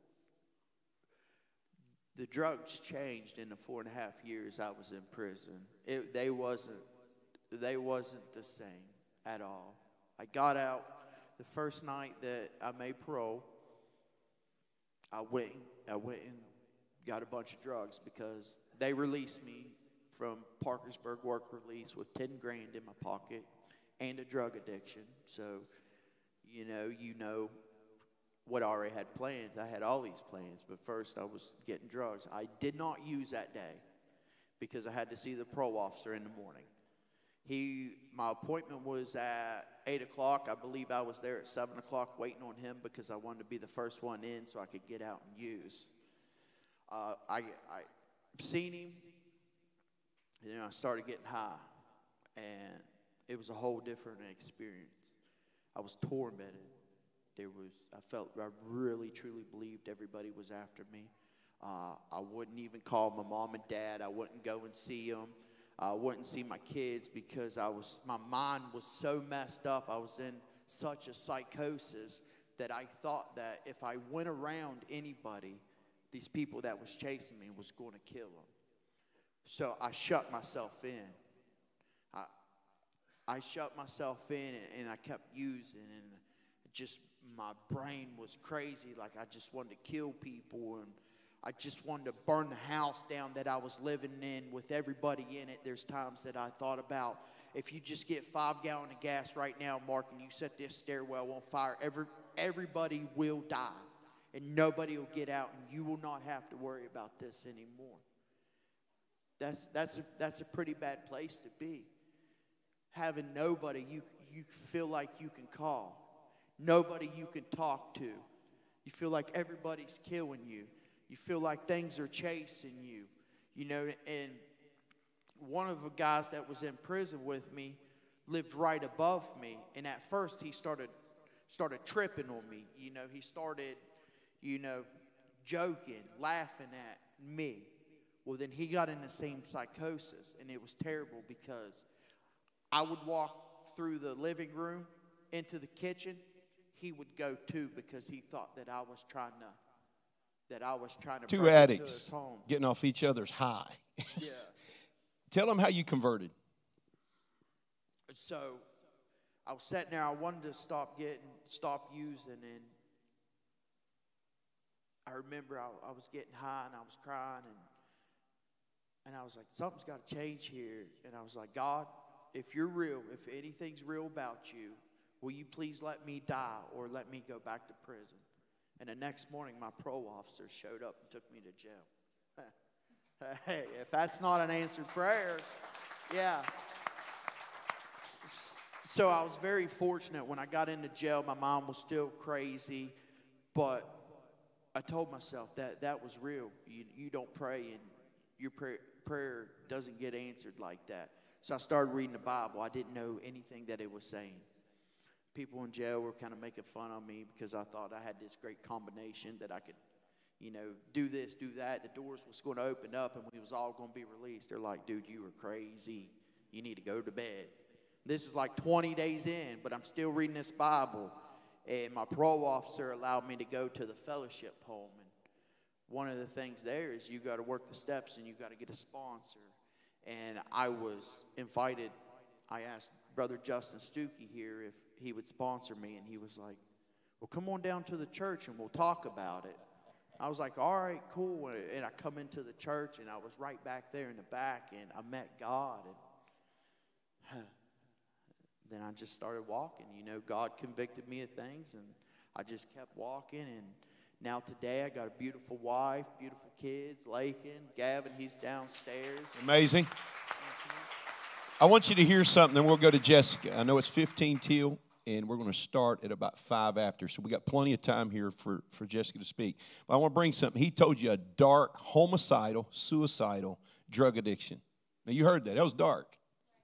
Speaker 3: The drugs changed in the four and a half years I was in prison. It, they wasn't, they wasn't the same at all. I got out the first night that I made parole. I went, I went and got a bunch of drugs because they released me from Parkersburg work release with ten grand in my pocket and a drug addiction. So, you know, you know what I already had planned. I had all these plans, but first I was getting drugs. I did not use that day because I had to see the parole officer in the morning. He, my appointment was at eight o'clock. I believe I was there at seven o'clock waiting on him because I wanted to be the first one in so I could get out and use. Uh, I, I seen him. And then I started getting high, and it was a whole different experience. I was tormented. There was, I felt, I really, truly believed everybody was after me. Uh, I wouldn't even call my mom and dad. I wouldn't go and see them. I wouldn't see my kids because I was, my mind was so messed up. I was in such a psychosis that I thought that if I went around anybody, these people that was chasing me was going to kill them. So I shut myself in. I, I shut myself in, and, and I kept using, and just my brain was crazy. Like I just wanted to kill people, and I just wanted to burn the house down that I was living in with everybody in it. There's times that I thought about, if you just get five gallons of gas right now, Mark, and you set this stairwell on fire, every, everybody will die. And nobody will get out, and you will not have to worry about this anymore. That's, that's, a, that's a pretty bad place to be. Having nobody you, you feel like you can call. Nobody you can talk to. You feel like everybody's killing you. You feel like things are chasing you. You know, and one of the guys that was in prison with me lived right above me. And at first he started started tripping on me. You know, he started, you know, joking, laughing at me. Well, then he got in the same psychosis. And it was terrible because I would walk through the living room into the kitchen. He would go too because he thought that I was trying to that I was trying to
Speaker 1: Two
Speaker 3: break into
Speaker 1: addicts
Speaker 3: his home.
Speaker 1: getting off each other's high.
Speaker 3: Yeah.
Speaker 1: Tell them how you converted.
Speaker 3: So I was sitting there. I wanted to stop getting, stop using, and I remember I, I was getting high and I was crying, and and I was like, something's got to change here. And I was like, God, if you're real, if anything's real about you, will you please let me die or let me go back to prison? And the next morning, my parole officer showed up and took me to jail. Hey, if that's not an answered prayer, yeah. So I was very fortunate when I got into jail. My mom was still crazy, but I told myself that that was real. You, you don't pray, and your prayer, prayer doesn't get answered like that. So I started reading the Bible. I didn't know anything that it was saying. People in jail were kind of making fun of me because I thought I had this great combination that I could, you know, do this, do that. The doors was going to open up and we was all going to be released. They're like, dude, you are crazy. You need to go to bed. This is like twenty days in, but I'm still reading this Bible. And my parole officer allowed me to go to the fellowship home. And one of the things there is you got to work the steps and you got to get a sponsor. And I was invited. I asked Brother Justin Stuckey here if he would sponsor me, and he was like, well, come on down to the church and we'll talk about it. I was like, all right, cool. And I come into the church, and I was right back there in the back, and I met God. And then I just started walking. You know, God convicted me of things, and I just kept walking. And now today I got a beautiful wife, beautiful kids, Lakin, Gavin, he's downstairs.
Speaker 1: Amazing. I want you to hear something, then we'll go to Jessica. I know it's fifteen till, and we're going to start at about five after, so we got plenty of time here for, for Jessica to speak. But I want to bring something. He told you a dark, homicidal, suicidal drug addiction. Now, you heard that. That was dark.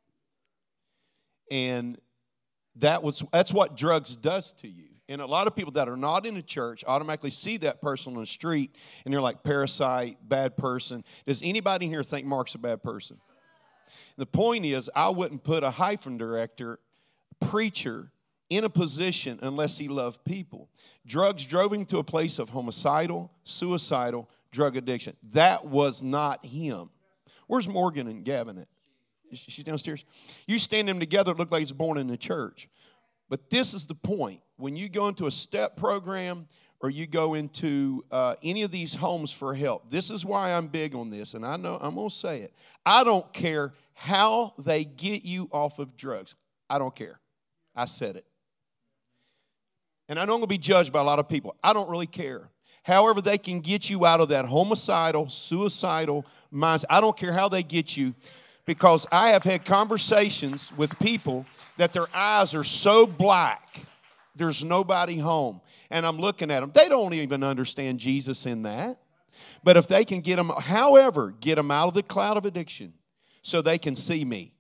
Speaker 1: And that was that's what drugs does to you. And a lot of people that are not in the church automatically see that person on the street, and they're like, parasite, bad person. Does anybody here think Mark's a bad person? The point is, I wouldn't put a hyphen director, preacher, in a position unless he loved people. Drugs drove him to a place of homicidal, suicidal, drug addiction. That was not him. Where's Morgan and Gavin at? She's downstairs. You stand them together, it looked like he's born in the church. But this is the point. When you go into a STEP program or you go into uh, any of these homes for help, this is why I'm big on this, and I know I'm going to say it. I don't care how they get you off of drugs. I don't care. I said it. And I know I'm going to be judged by a lot of people. I don't really care. However they can get you out of that homicidal, suicidal mindset. I don't care how they get you, because I have had conversations with people that their eyes are so black, there's nobody home. And I'm looking at them. They don't even understand Jesus in that. But if they can get them, however, get them out of the cloud of addiction so they can see me.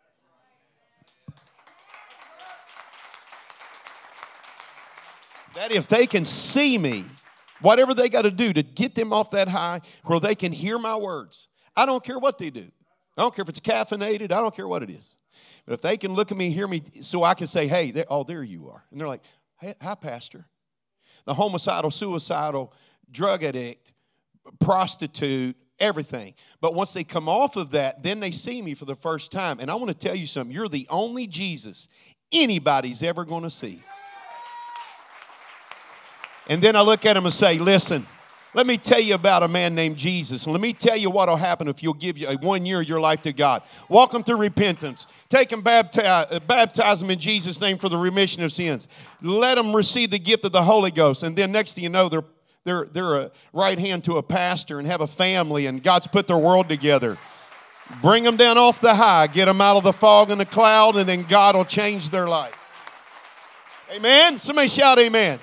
Speaker 1: That if they can see me, whatever they got to do to get them off that high where they can hear my words. I don't care what they do. I don't care if it's caffeinated. I don't care what it is. But if they can look at me and hear me so I can say, hey, oh, there you are. And they're like, hey, hi, Pastor. The homicidal, suicidal, drug addict, prostitute, everything. But once they come off of that, then they see me for the first time. And I want to tell you something. You're the only Jesus anybody's ever going to see. And then I look at them and say, listen, let me tell you about a man named Jesus. And let me tell you what will happen if you'll give you one year of your life to God. Walk them through repentance. Take them, baptize, baptize them in Jesus' name for the remission of sins. Let them receive the gift of the Holy Ghost. And then next thing you know, they're, they're, they're a right hand to a pastor and have a family, and God's put their world together. Bring them down off the high. Get them out of the fog and the cloud, and then God will change their life. Amen? Somebody shout amen.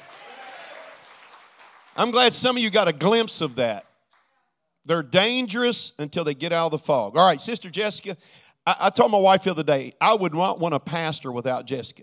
Speaker 1: I'm glad some of you got a glimpse of that. They're dangerous until they get out of the fog. All right, Sister Jessica, I, I told my wife the other day, I would not want a pastor without Jessica.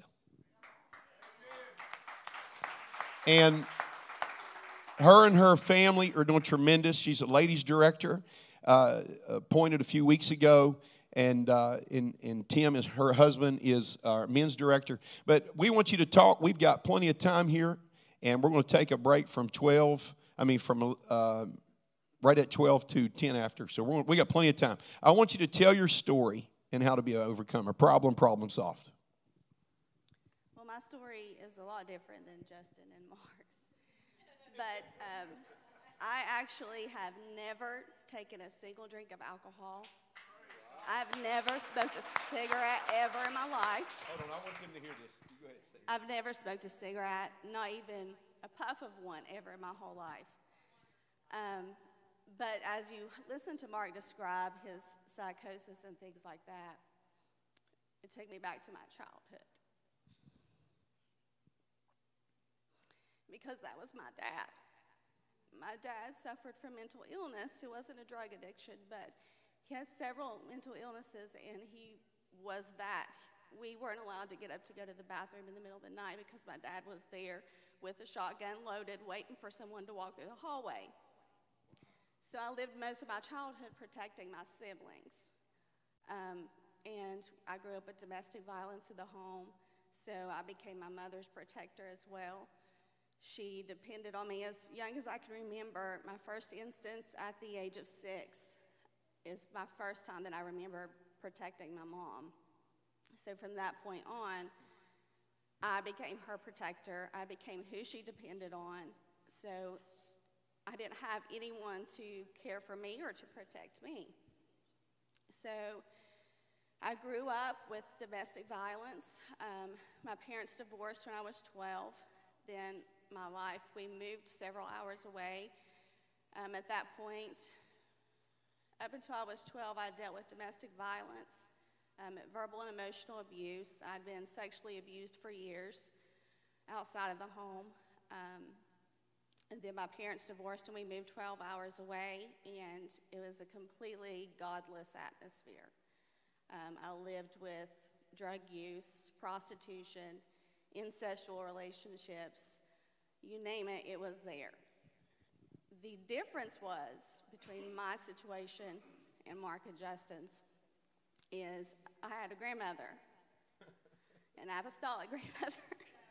Speaker 1: And her and her family are doing tremendous. She's a ladies director, uh, appointed a few weeks ago. And, uh, and, and Tim, is her husband, is our men's director. But we want you to talk. We've got plenty of time here. And we're going to take a break from twelve, I mean, from uh, right at twelve to ten after. So we're, we got plenty of time. I want you to tell your story and how to be an overcomer. Problem, problem solved.
Speaker 4: Well, my story is a lot different than Justin and Mark's. But um, I actually have never taken a single drink of alcohol. I've never smoked a cigarette ever in my life.
Speaker 1: Hold on, I want them to hear this. You go ahead and say it.
Speaker 4: I've never smoked a cigarette, not even a puff of one ever in my whole life. Um, but as you listen to Mark describe his psychosis and things like that, it took me back to my childhood. Because that was my dad. My dad suffered from mental illness. It wasn't a drug addiction, but he had several mental illnesses, and he was that. We weren't allowed to get up to go to the bathroom in the middle of the night because my dad was there with a shotgun loaded, waiting for someone to walk through the hallway. So I lived most of my childhood protecting my siblings. Um, and I grew up with domestic violence in the home, so I became my mother's protector as well. She depended on me as young as I can remember. My first instance at the age of six is my first time that I remember protecting my mom. So from that point on, I became her protector. I became who she depended on. So I didn't have anyone to care for me or to protect me. So I grew up with domestic violence. Um, my parents divorced when I was twelve. Then my life, we moved several hours away. Um, at that point, up until I was twelve, I dealt with domestic violence, um, verbal and emotional abuse. I'd been sexually abused for years outside of the home. Um, and then my parents divorced and we moved twelve hours away, and it was a completely godless atmosphere. Um, I lived with drug use, prostitution, incestual relationships, you name it, it was there. The difference was between my situation and Mark and Justin's is I had a grandmother, an apostolic grandmother.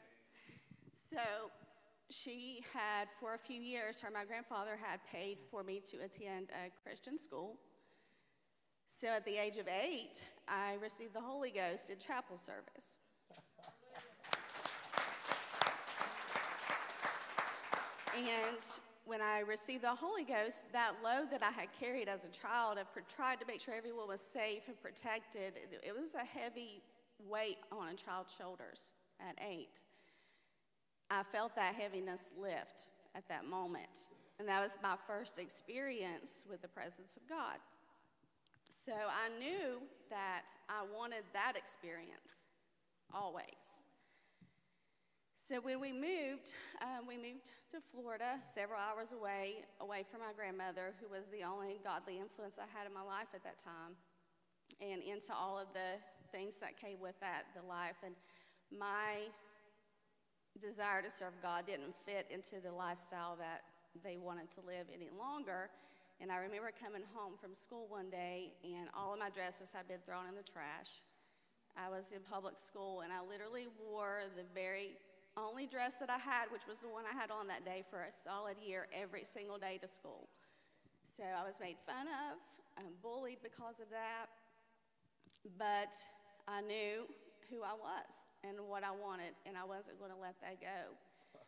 Speaker 4: So she had, for a few years, her, my grandfather had paid for me to attend a Christian school. So at the age of eight, I received the Holy Ghost in chapel service. And when I received the Holy Ghost, that load that I had carried as a child of tried to make sure everyone was safe and protected, it, it was a heavy weight on a child's shoulders at eight. I felt that heaviness lift at that moment. And that was my first experience with the presence of God. So I knew that I wanted that experience always. So when we moved, um, we moved to Florida, several hours away, away from my grandmother, who was the only godly influence I had in my life at that time, and into all of the things that came with that, the life. And my desire to serve God didn't fit into the lifestyle that they wanted to live any longer. And I remember coming home from school one day, and all of my dresses had been thrown in the trash. I was in public school, and I literally wore the very only dress that I had, which was the one I had on that day, for a solid year, every single day to school. So I was made fun of, um, bullied because of that, but I knew who I was and what I wanted, and I wasn't going to let that go.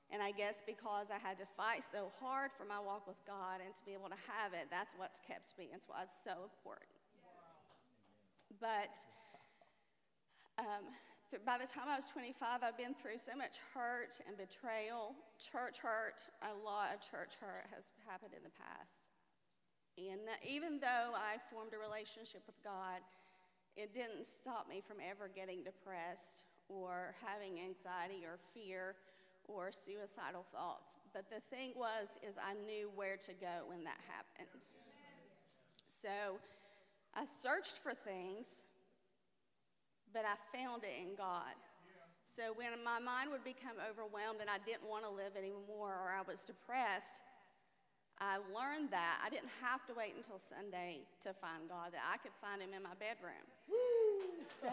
Speaker 4: And I guess because I had to fight so hard for my walk with God and to be able to have it, that's what's kept me. That's why it's so important. But um, th- by the time I was twenty-five, I've been through so much hurt and betrayal, church hurt. A lot of church hurt has happened in the past. And even though I formed a relationship with God, it didn't stop me from ever getting depressed or having anxiety or fear or suicidal thoughts. But the thing was, is I knew where to go when that happened. So I searched for things, but I found it in God. So when my mind would become overwhelmed and I didn't want to live anymore or I was depressed, I learned that I didn't have to wait until Sunday to find God, that I could find him in my bedroom. Woo! So...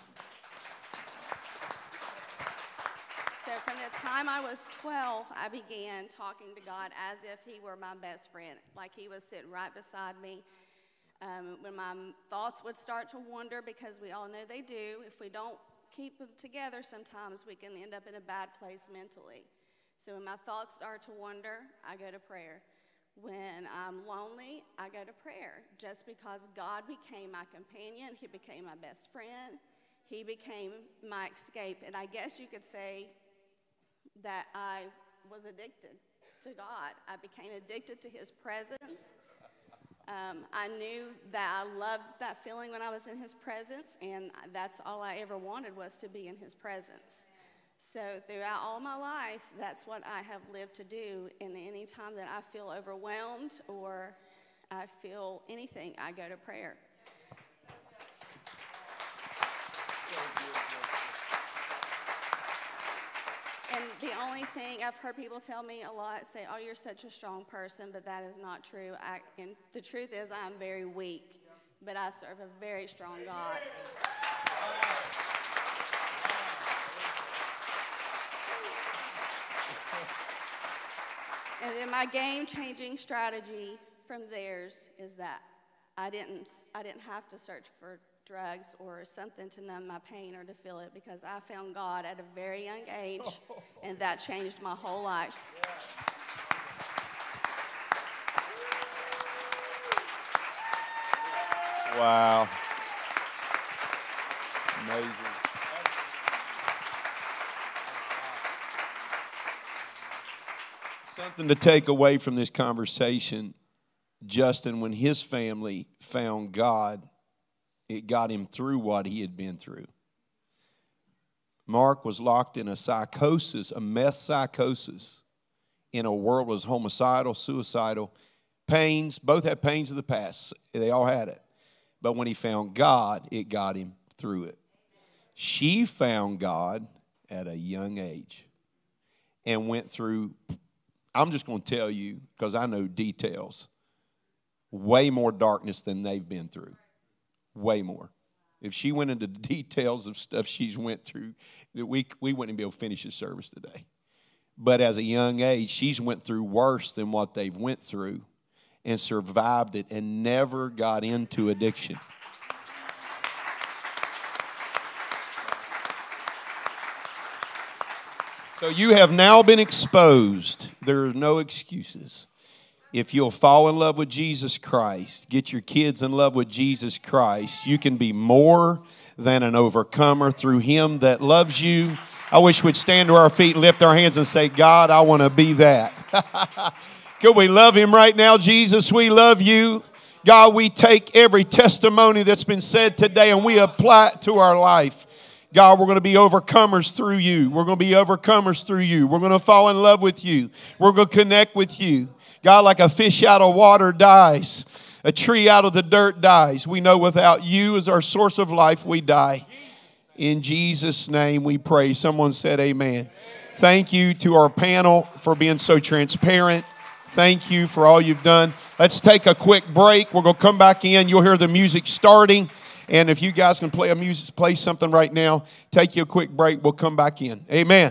Speaker 4: So from the time I was twelve, I began talking to God as if he were my best friend, like he was sitting right beside me. Um, when my thoughts would start to wander, because we all know they do, if we don't keep them together, sometimes we can end up in a bad place mentally. So when my thoughts start to wander, I go to prayer. When I'm lonely, I go to prayer, just because God became my companion. He became my best friend. He became my escape. And I guess you could say that I was addicted to God. I became addicted to his presence. Um, I knew that I loved that feeling when I was in his presence, and that's all I ever wanted, was to be in his presence. So throughout all my life, that's what I have lived to do. And any time that I feel overwhelmed or I feel anything, I go to prayer. And the only thing I've heard people tell me a lot, say, oh, you're such a strong person, but that is not true. I, and the truth is I'm very weak, but I serve a very strong God. And then my game-changing strategy from theirs is that I didn't, I didn't have to search for drugs or something to numb my pain or to feel it, because I found God at a very young age, and that changed my whole life.
Speaker 1: Wow. Amazing. Something to take away from this conversation, Justin, when his family found God, it got him through what he had been through. Mark was locked in a psychosis, a meth psychosis, in a world that was homicidal, suicidal, pains. Both had pains of the past. They all had it. But when he found God, it got him through it. She found God at a young age and went through, I'm just going to tell you, because I know details, way more darkness than they've been through. Way more. If she went into the details of stuff she's went through, that we we wouldn't be able to finish the service today. But as a young age, she's went through worse than what they've went through and survived it and never got into addiction. So you have now been exposed. There are no excuses. If you'll fall in love with Jesus Christ, get your kids in love with Jesus Christ, you can be more than an overcomer through him that loves you. I wish we'd stand to our feet and lift our hands and say, God, I want to be that. Could we love him right now? Jesus, we love you. God, we take every testimony that's been said today and we apply it to our life. God, we're going to be overcomers through you. We're going to be overcomers through you. We're going to fall in love with you. We're going to connect with you. God, like a fish out of water dies, a tree out of the dirt dies. We know without you as our source of life, we die. In Jesus' name we pray. Someone said amen. Thank you to our panel for being so transparent. Thank you for all you've done. Let's take a quick break. We're going to come back in. You'll hear the music starting. And if you guys can play a music, play something right now, take you a quick break. We'll come back in. Amen.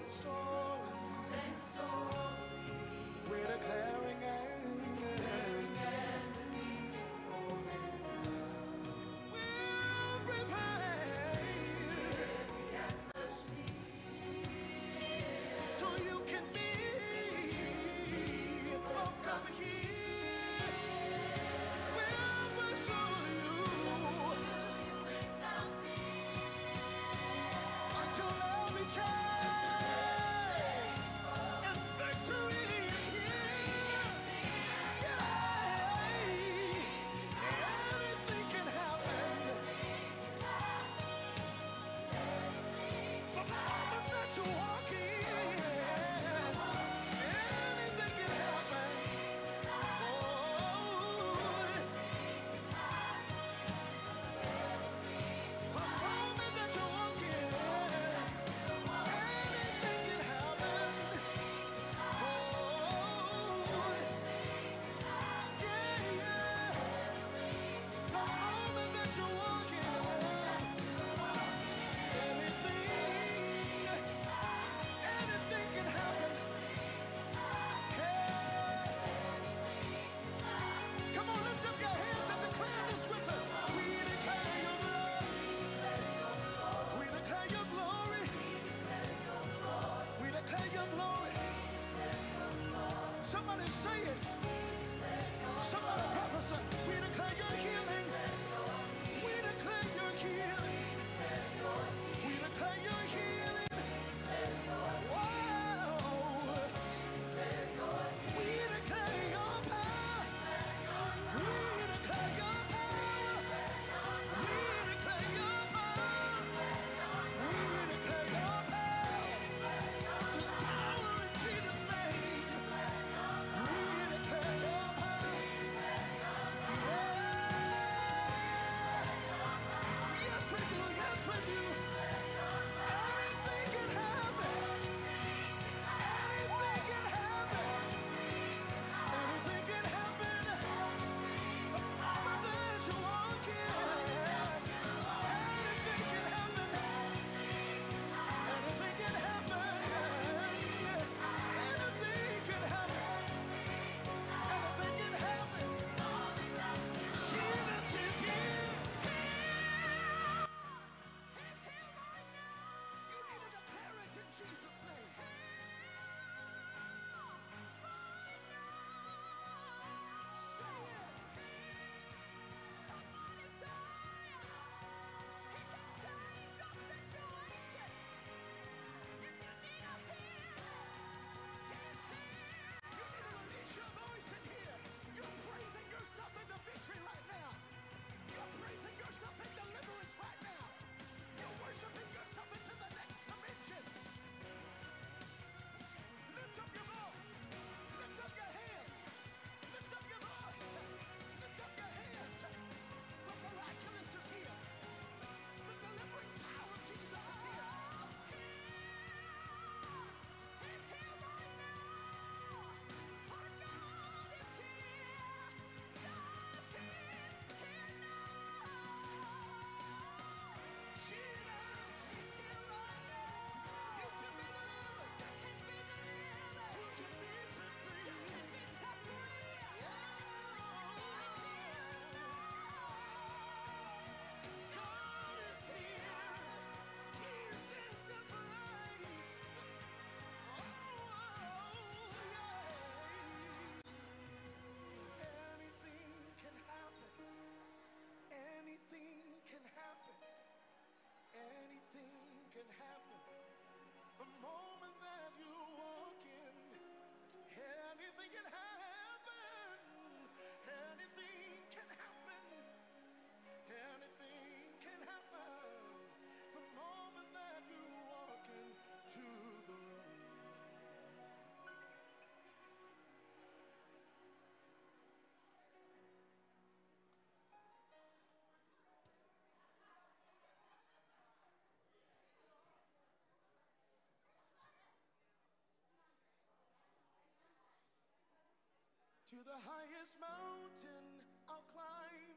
Speaker 5: To the highest mountain I'll climb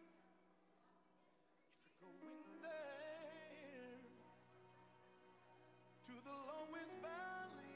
Speaker 5: if you're going there. To the lowest valley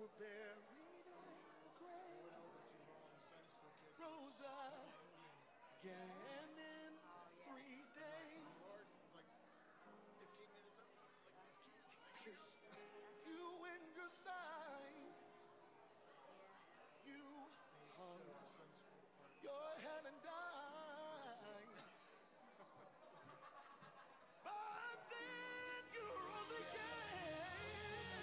Speaker 5: buried in the grave, rose again in three days. Pierced you in your side, you hung your head and died. But then you rose again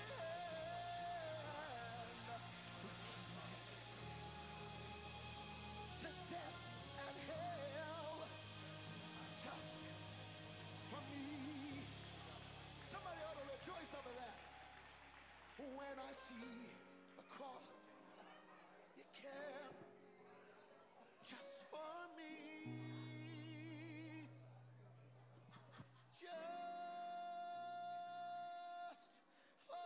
Speaker 5: to death and hell, just for me. Somebody ought to rejoice over that. When I see the cross, you care just for me. Just for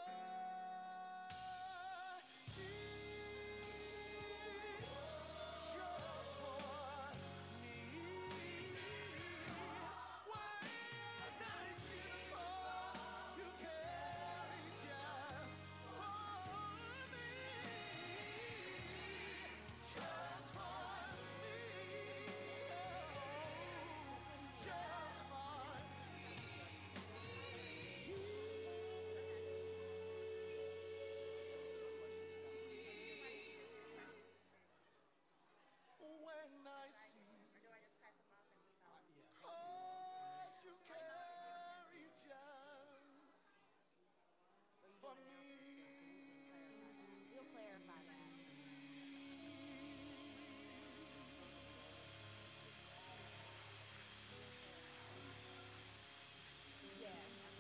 Speaker 5: me. Just for me. When I see the cross, you carry just for me. Just for me. Oh, just for when I see the cross you carry just for me.
Speaker 6: You'll clarify that. Yeah.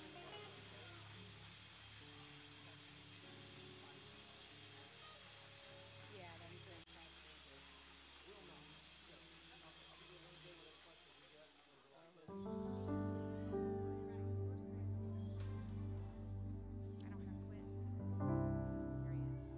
Speaker 6: Yeah, that'd be good. I don't have quit. There he is.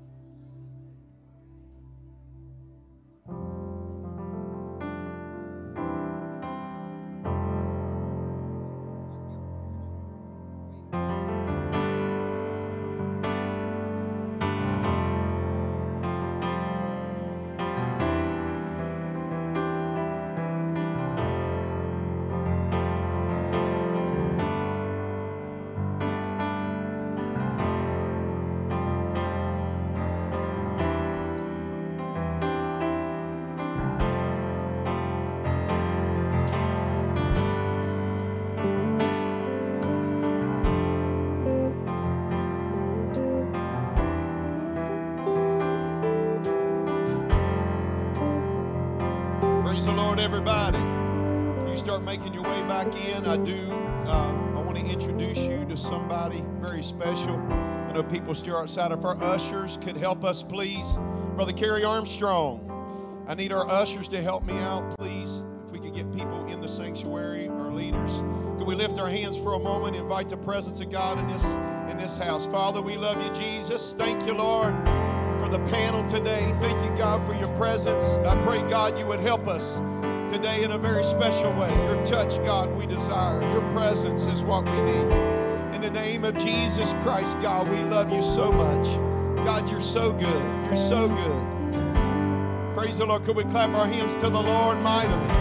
Speaker 1: Praise the Lord, everybody. You start making your way back in. I do. Uh, I want to introduce you to somebody very special. I know people still outside. If our ushers could help us, please. Brother Kerry Armstrong. I need our ushers to help me out, please. If we could get people in the sanctuary, our leaders. Could we lift our hands for a moment, invite the presence of God in this, in this house. Father, we love you, Jesus. Thank you, Lord, for the panel today. Thank you, God, for your presence. I pray, God, you would help us today in a very special way. Your touch, God, we desire. Your presence is what we need. In the name of Jesus Christ, God, we love you so much. God, you're so good. You're so good. Praise the Lord. Could we clap our hands to the Lord mightily?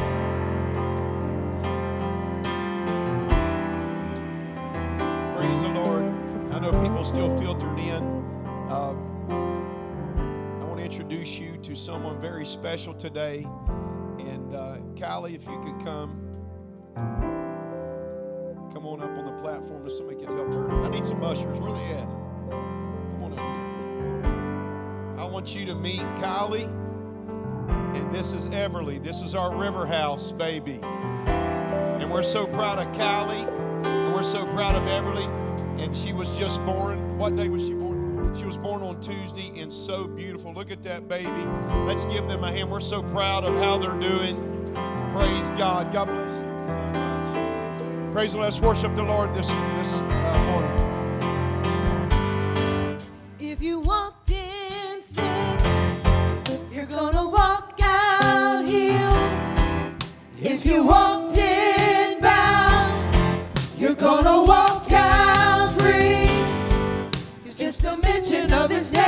Speaker 1: Praise the Lord. I know people still filtering in. Um, I want to introduce you to someone very special today. And uh, Kylie, if you could come, come on up on the platform if somebody could help her. I need some ushers. Where are they at? Come on up here. I want you to meet Kylie, and this is Everly. This is our River House baby. And we're so proud of Kylie, and we're so proud of Everly. And she was just born. What day was she born? She was born on Tuesday, and so beautiful. Look at that baby. Let's give them a hand. We're so proud of how they're doing. Praise God. God bless you so much. Praise the Lord. Let's worship the Lord this, this uh, morning.
Speaker 7: If you walked in sick, you're gonna walk out healed. If you walked in bound, you're gonna walk out free. It's just a mention of his name.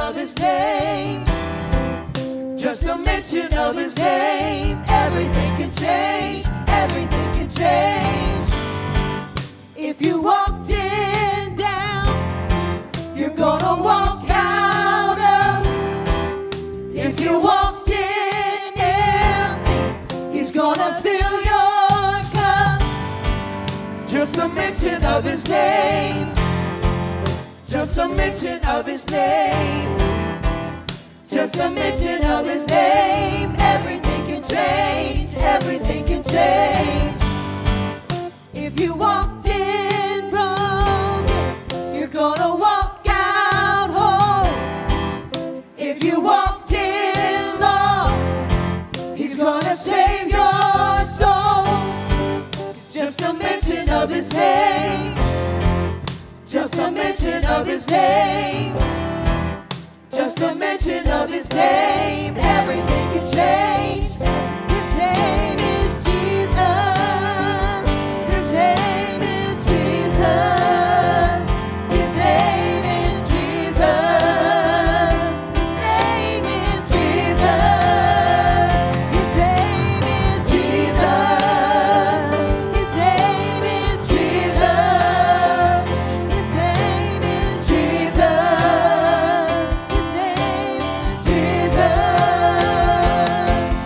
Speaker 7: of his name, just a mention of his name, everything can change, everything can change. If you walked in down, you're gonna walk out up. If you walked in empty, he's gonna fill your cup. Just a mention of his name, just a mention of his name, just a mention of his name, everything can change, everything can change. If you walked in broken, you're gonna walk out whole. If you walked in lost, he's gonna save your soul. It's just a mention of his name, just a mention of his name, just a mention of his name, everything can change. His name is Jesus. His name is Jesus. His name is Jesus. His name is Jesus. His name is Jesus. His name is Jesus. His name is Jesus. His name is Jesus.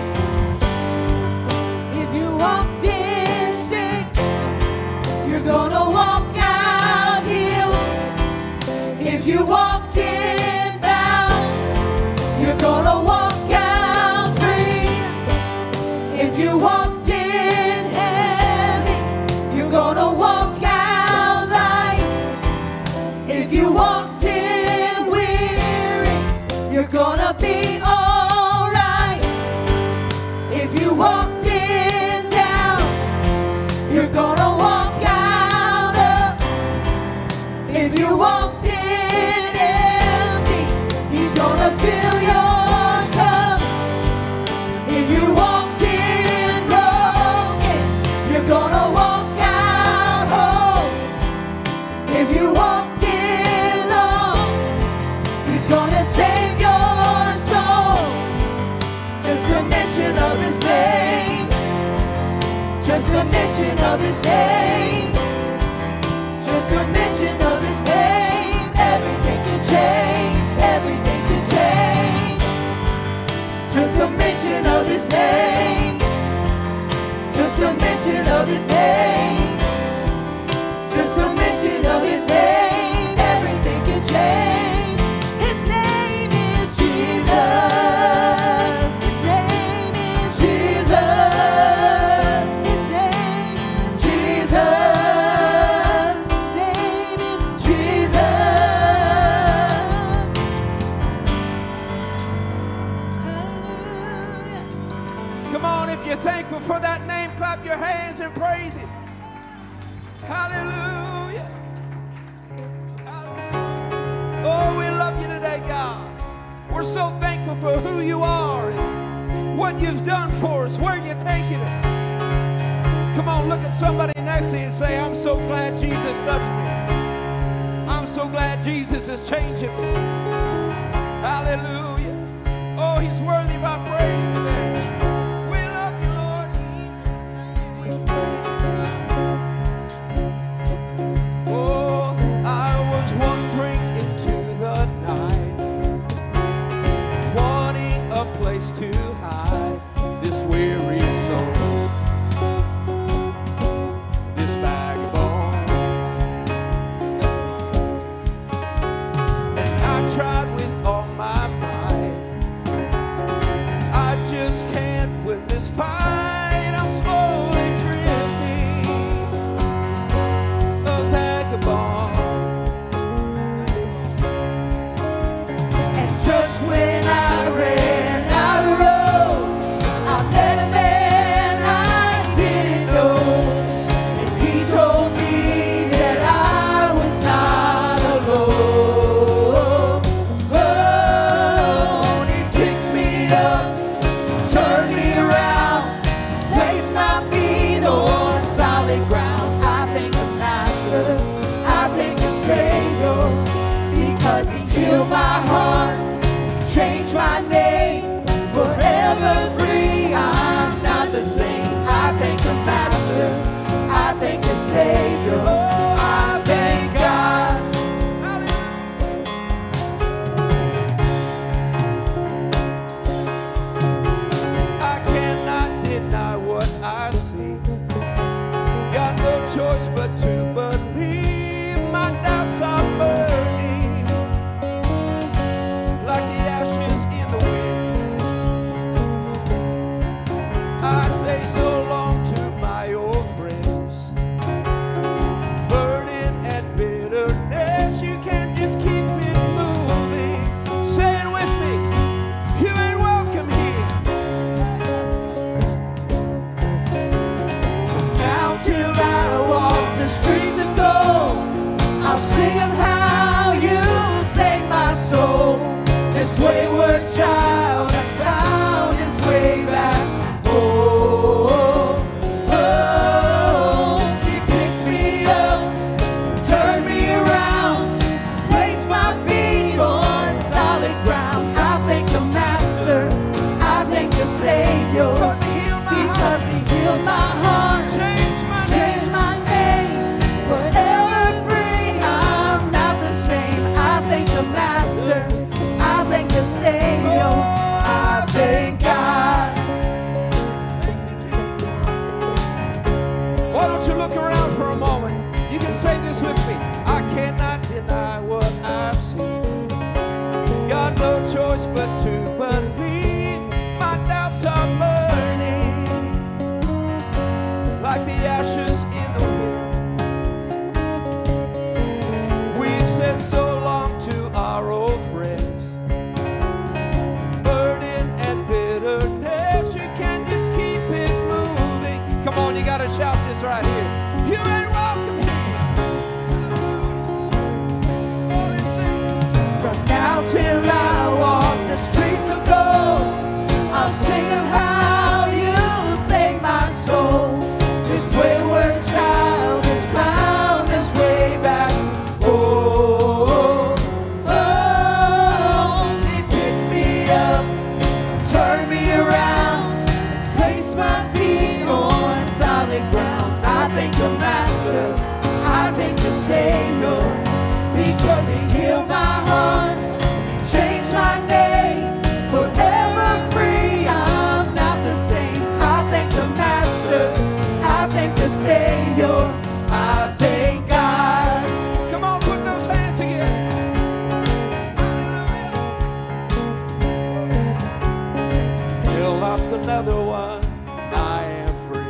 Speaker 7: If you walked in sick, you're gonna walk out healed. If you walked in bound, you're gonna walk out free. If you walked in heavy, you're gonna walk out light. If you walked in weary, you're gonna be alright. If you walked in down, you're gonna walk out up. If you walked in empty, he's gonna fill your cup. If you walked in broken, you're gonna walk out whole. If you walked in lost, he's gonna save your soul. Just a mention of his name, just a mention of his name, just a mention of his name, everything can change, everything can change. Just a mention of his name, just a mention of his name, just a mention of his name, everything can change. His name is Jesus. His name is Jesus. His name is Jesus. His name is Jesus. Hallelujah.
Speaker 8: Come on, if you're thankful for that name, clap your hands and praise him. Hallelujah. Hallelujah. Oh, we love you today, God. We're so thankful for who you are and what you've done for us, where you're taking us. Come on, look at somebody next to you and say, I'm so glad Jesus touched me. I'm so glad Jesus is changing me. Hallelujah. Oh, he's worthy of our praise today. We love you, Lord Jesus. We praise you, God. Oh, I was wandering into the night, wanting a place to hide this weary soul, this vagabond. And I tried with all my might, I just can't win this fight. I'm slowly drifting, a vagabond.
Speaker 7: And just when I ran out of road, I met a man I didn't know, and he told me that I was not alone. Oh, and he picked me up, turned me around, placed my feet on solid ground. I thank the Master, I thank the Savior, because he healed my my heart, change my name, forever free. I'm not the same. I thank the Master, I thank the Savior, I thank God.
Speaker 8: I cannot deny what I see. Got no choice but to believe. My doubts are burning like the ashes in the wind. I say so long to my old friends. Burden and bitterness, you can't just keep it moving. Say it with me, you ain't welcome here.
Speaker 7: Now till I walk the streets of gold, I'll sing of how you saved my soul. This wayward child has found its way back. Oh, oh, he picked me up, turned me around, placed my feet on solid ground. I thank the Master, I thank the Savior, because he healed my heart, changed my name, forever free. I'm not the same. I thank the Master, I thank the Savior, I thank God.
Speaker 8: Why don't you look around for a moment? You can say this with me. I cannot deny what I've seen. Got no choice but to believe. My doubts are burning like the ashes in the wind. We've said so long to our old friends. Burden and bitterness, you can't just keep it moving. Come on, you gotta shout this right here. You ain't welcome here. All in sing.
Speaker 7: From now till I walk the streets of gold, I'll sing of how you saved my soul. This wayward child has found his way back. Oh, oh, he picked me up, turned me around, placed my feet on solid ground. I thank the Master, I thank the Savior, because he healed my heart, changed my name, forever free. I'm not the same. I thank the Master, I thank the Savior, I thank God.
Speaker 8: Come on, put those hands together. Hallelujah. Hell lost another one. I am free.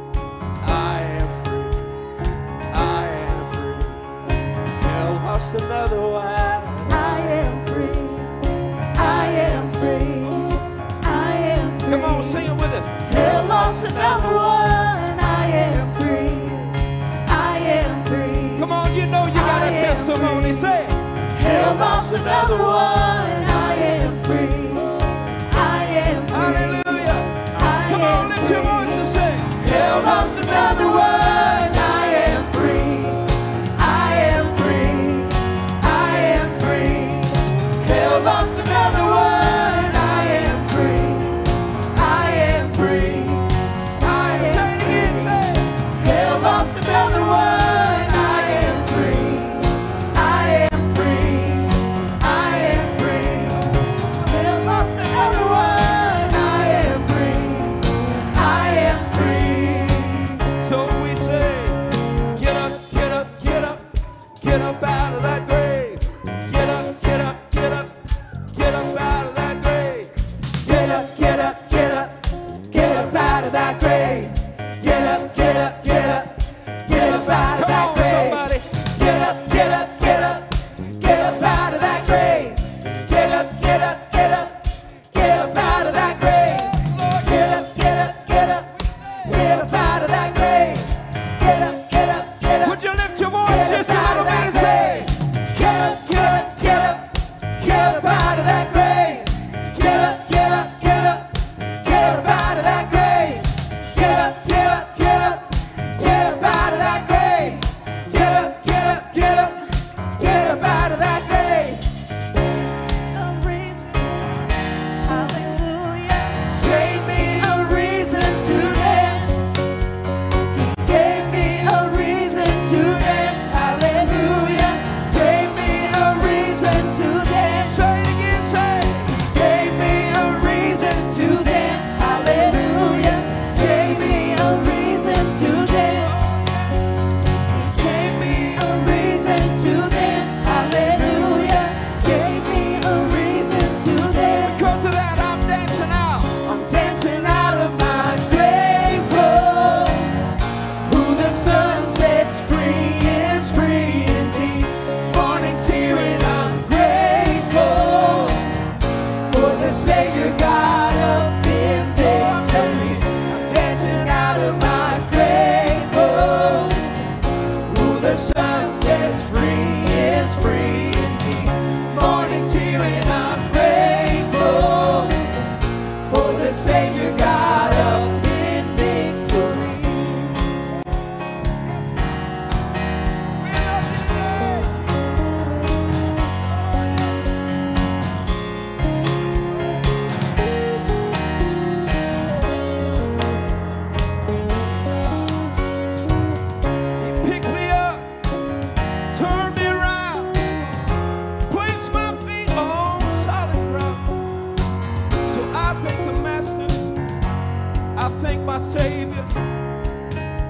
Speaker 8: I am free. I am free. Hell lost another one.
Speaker 7: I am free, I am free, I am free.
Speaker 8: Come on, sing it with us.
Speaker 7: Hell lost another one. I am free, I am free.
Speaker 8: Come on, you know you got a
Speaker 7: I am
Speaker 8: testimony.
Speaker 7: free.
Speaker 8: Say it.
Speaker 7: Hell lost another one. I am free, I am free.
Speaker 8: Hallelujah.
Speaker 7: I
Speaker 8: Come
Speaker 7: am
Speaker 8: on, lift your
Speaker 7: free.
Speaker 8: voice and sing.
Speaker 7: Hell lost another one. I am free, I am free, I am free. Hell lost another one. I am free, I am free, I am
Speaker 8: Say it again,
Speaker 7: free.
Speaker 8: say it.
Speaker 7: Hell lost another one. I am free, I am free, I am free. Hell lost another one. I am free, I am free.
Speaker 8: So we say, get up, get up, get up, get up out of that grave. Get up, get up, get up, get up out of that grave.
Speaker 7: Get up, get up, get up, get up out of that grave. Get up, get up, get up, get up out of
Speaker 8: Come
Speaker 7: that
Speaker 8: on,
Speaker 7: grave.
Speaker 8: somebody.
Speaker 7: Get up, get up, get up, get up out of that grave. Get up, get up, get up, get up out of that grave. Get up, get up, get up, get up out of that grave. Get up, get up, get up.
Speaker 8: Would you lift your voice
Speaker 7: Get
Speaker 8: just
Speaker 7: up
Speaker 8: a
Speaker 7: out
Speaker 8: little
Speaker 7: of
Speaker 8: bit
Speaker 7: that
Speaker 8: and say,
Speaker 7: grave. Get up, get up, get up, get up out of that grave. Get up, get up, get up, get up out of that grave. Get up, get up, get up, get up out of that grave. Get up, get up, get up, get up out of that grave.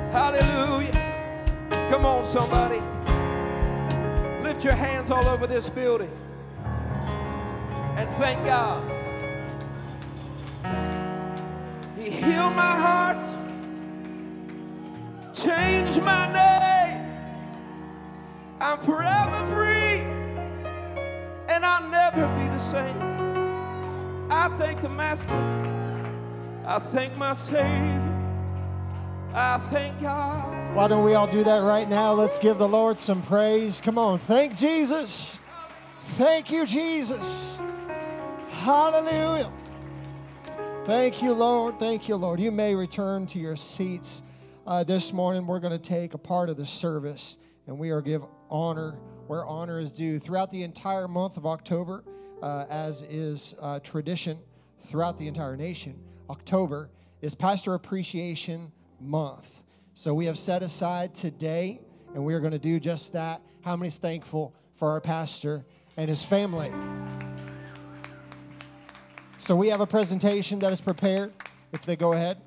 Speaker 8: Hallelujah. Come on, somebody. Lift your hands all over this building and thank God. He healed my heart, changed my name. I'm forever free, and I'll never be the same. I thank the Master. I thank my Savior. I thank God.
Speaker 9: Why don't we all do that right now? Let's give the Lord some praise. Come on. Thank Jesus. Thank you, Jesus. Hallelujah. Thank you, Lord. Thank you, Lord. You may return to your seats. Uh, this morning, we're going to take a part of the service, and we are give honor where honor is due. Throughout the entire month of October, uh, as is uh, tradition throughout the entire nation, October is Pastor Appreciation Month. So we have set aside today, and we are going to do just that. How many is thankful for our pastor and his family? So we have a presentation that is prepared. If they go ahead.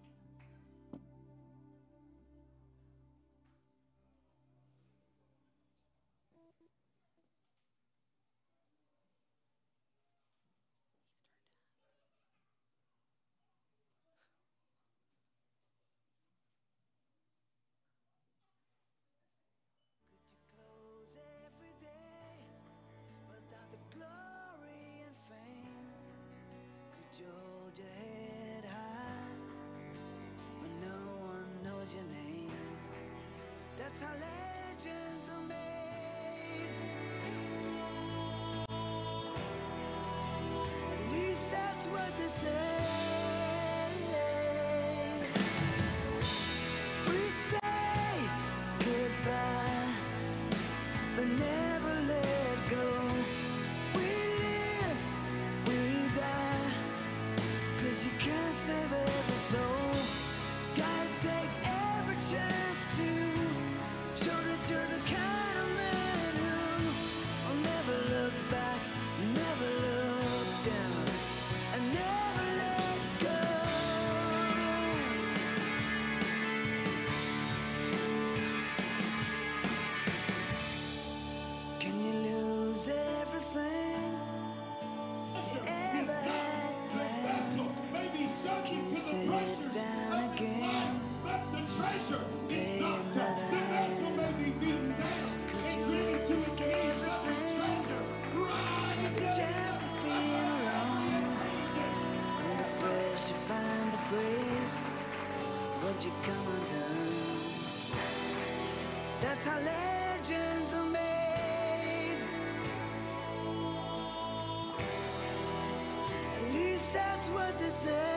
Speaker 7: That's how legends are made. At least that's what they say. We say goodbye, but never let go. We live, we die, 'cause you can't save every soul. Gotta take every chance to you're the kind of man who will never look back, never look down, and never let go. Can you lose everything you ever had planned? Can you sit down again? Play another hand? Could you risk everything for the chance of being alone? Under pressure, find the grace. Won't you come undone? That's how legends are made. At least that's what they say.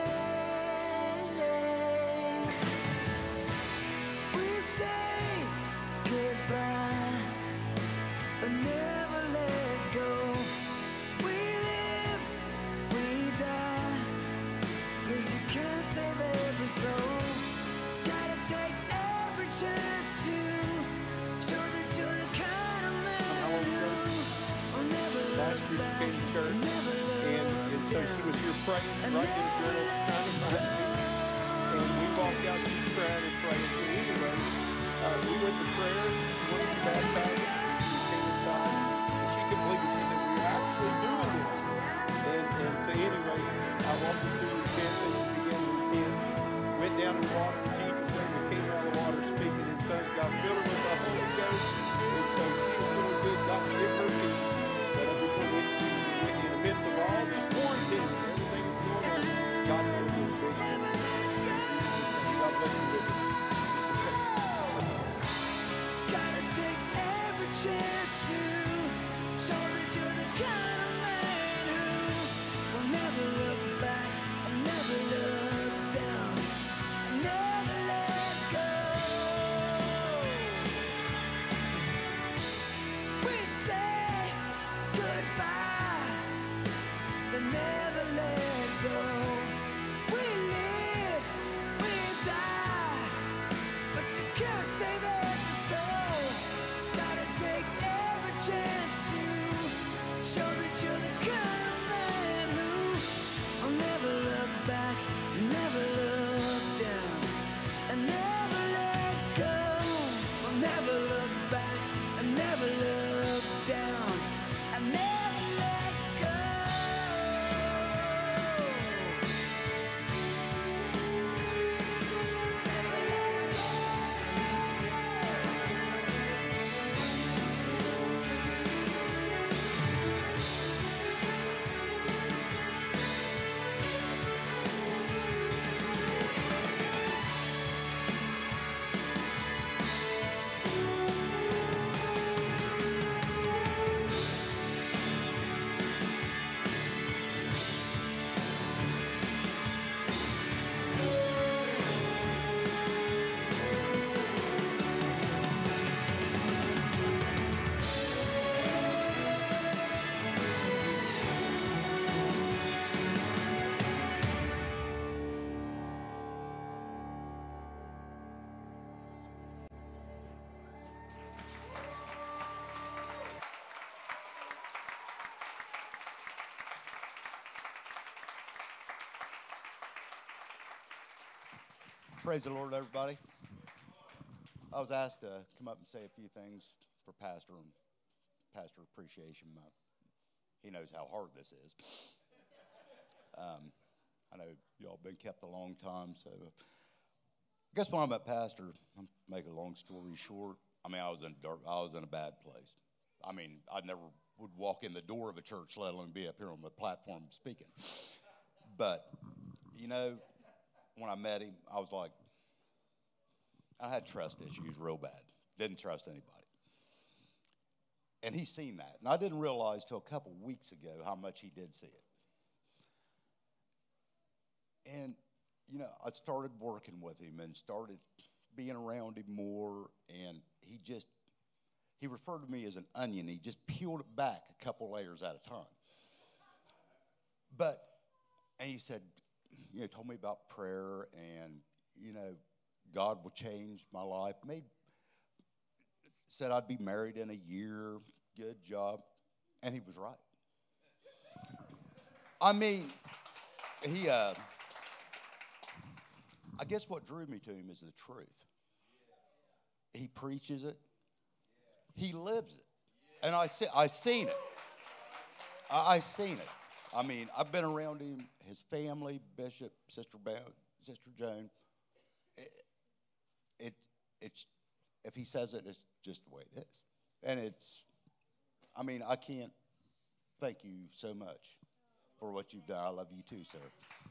Speaker 7: We say goodbye, but never let go. We live, we die, 'cause you can't save every soul. Gotta take every chance to show that you're the kind of man who will never look back, never look
Speaker 1: So she was here praying, right in the journal, trying to find me. And we walked out to the crowd and prayed. So anyway, uh, we went to prayer. She went to baptize. She came inside. And she couldn't believe it. She said, we're actually doing this. And, and so anyway, I walked her through the campus and began to repent. Went down in the water in Jesus' name and came out of the water speaking in tongues. Got filled with the Holy Ghost. And so she was really good. Got to give her peace. But uh, before we, we, in the midst of all this quarantine, everything is going on, God still gives victory. God bless you.
Speaker 10: Praise the Lord, everybody. I was asked to come up and say a few things for Pastor and Pastor Appreciation Month. He knows how hard this is. Um, I know y'all been kept a long time, so I guess when I'm at Pastor, I'm make a long story short. I mean, I was in a dark, I was in a bad place. I mean, I never would walk in the door of a church, let alone be up here on the platform speaking. But you know, when I met him, I was like, I had trust issues real bad. Didn't trust anybody. And he's seen that. And I didn't realize till a couple weeks ago how much he did see it. And, you know, I started working with him and started being around him more. And he just, he referred to me as an onion. He just peeled it back a couple layers at a time. But, and he said, you know, told me about prayer and, you know, God will change my life. Made, said I'd be married in a year, good job. And he was right. I mean, he, uh, I guess what drew me to him is the truth. He preaches it. He lives it. And I see, I seen it. I, I seen it. I mean, I've been around him, his family, Bishop, Sister Bo, Sister Joan. It, it, it's, if he says it, it's just the way it is. And it's, I mean, I can't thank you so much for what you've done. I love you too, sir.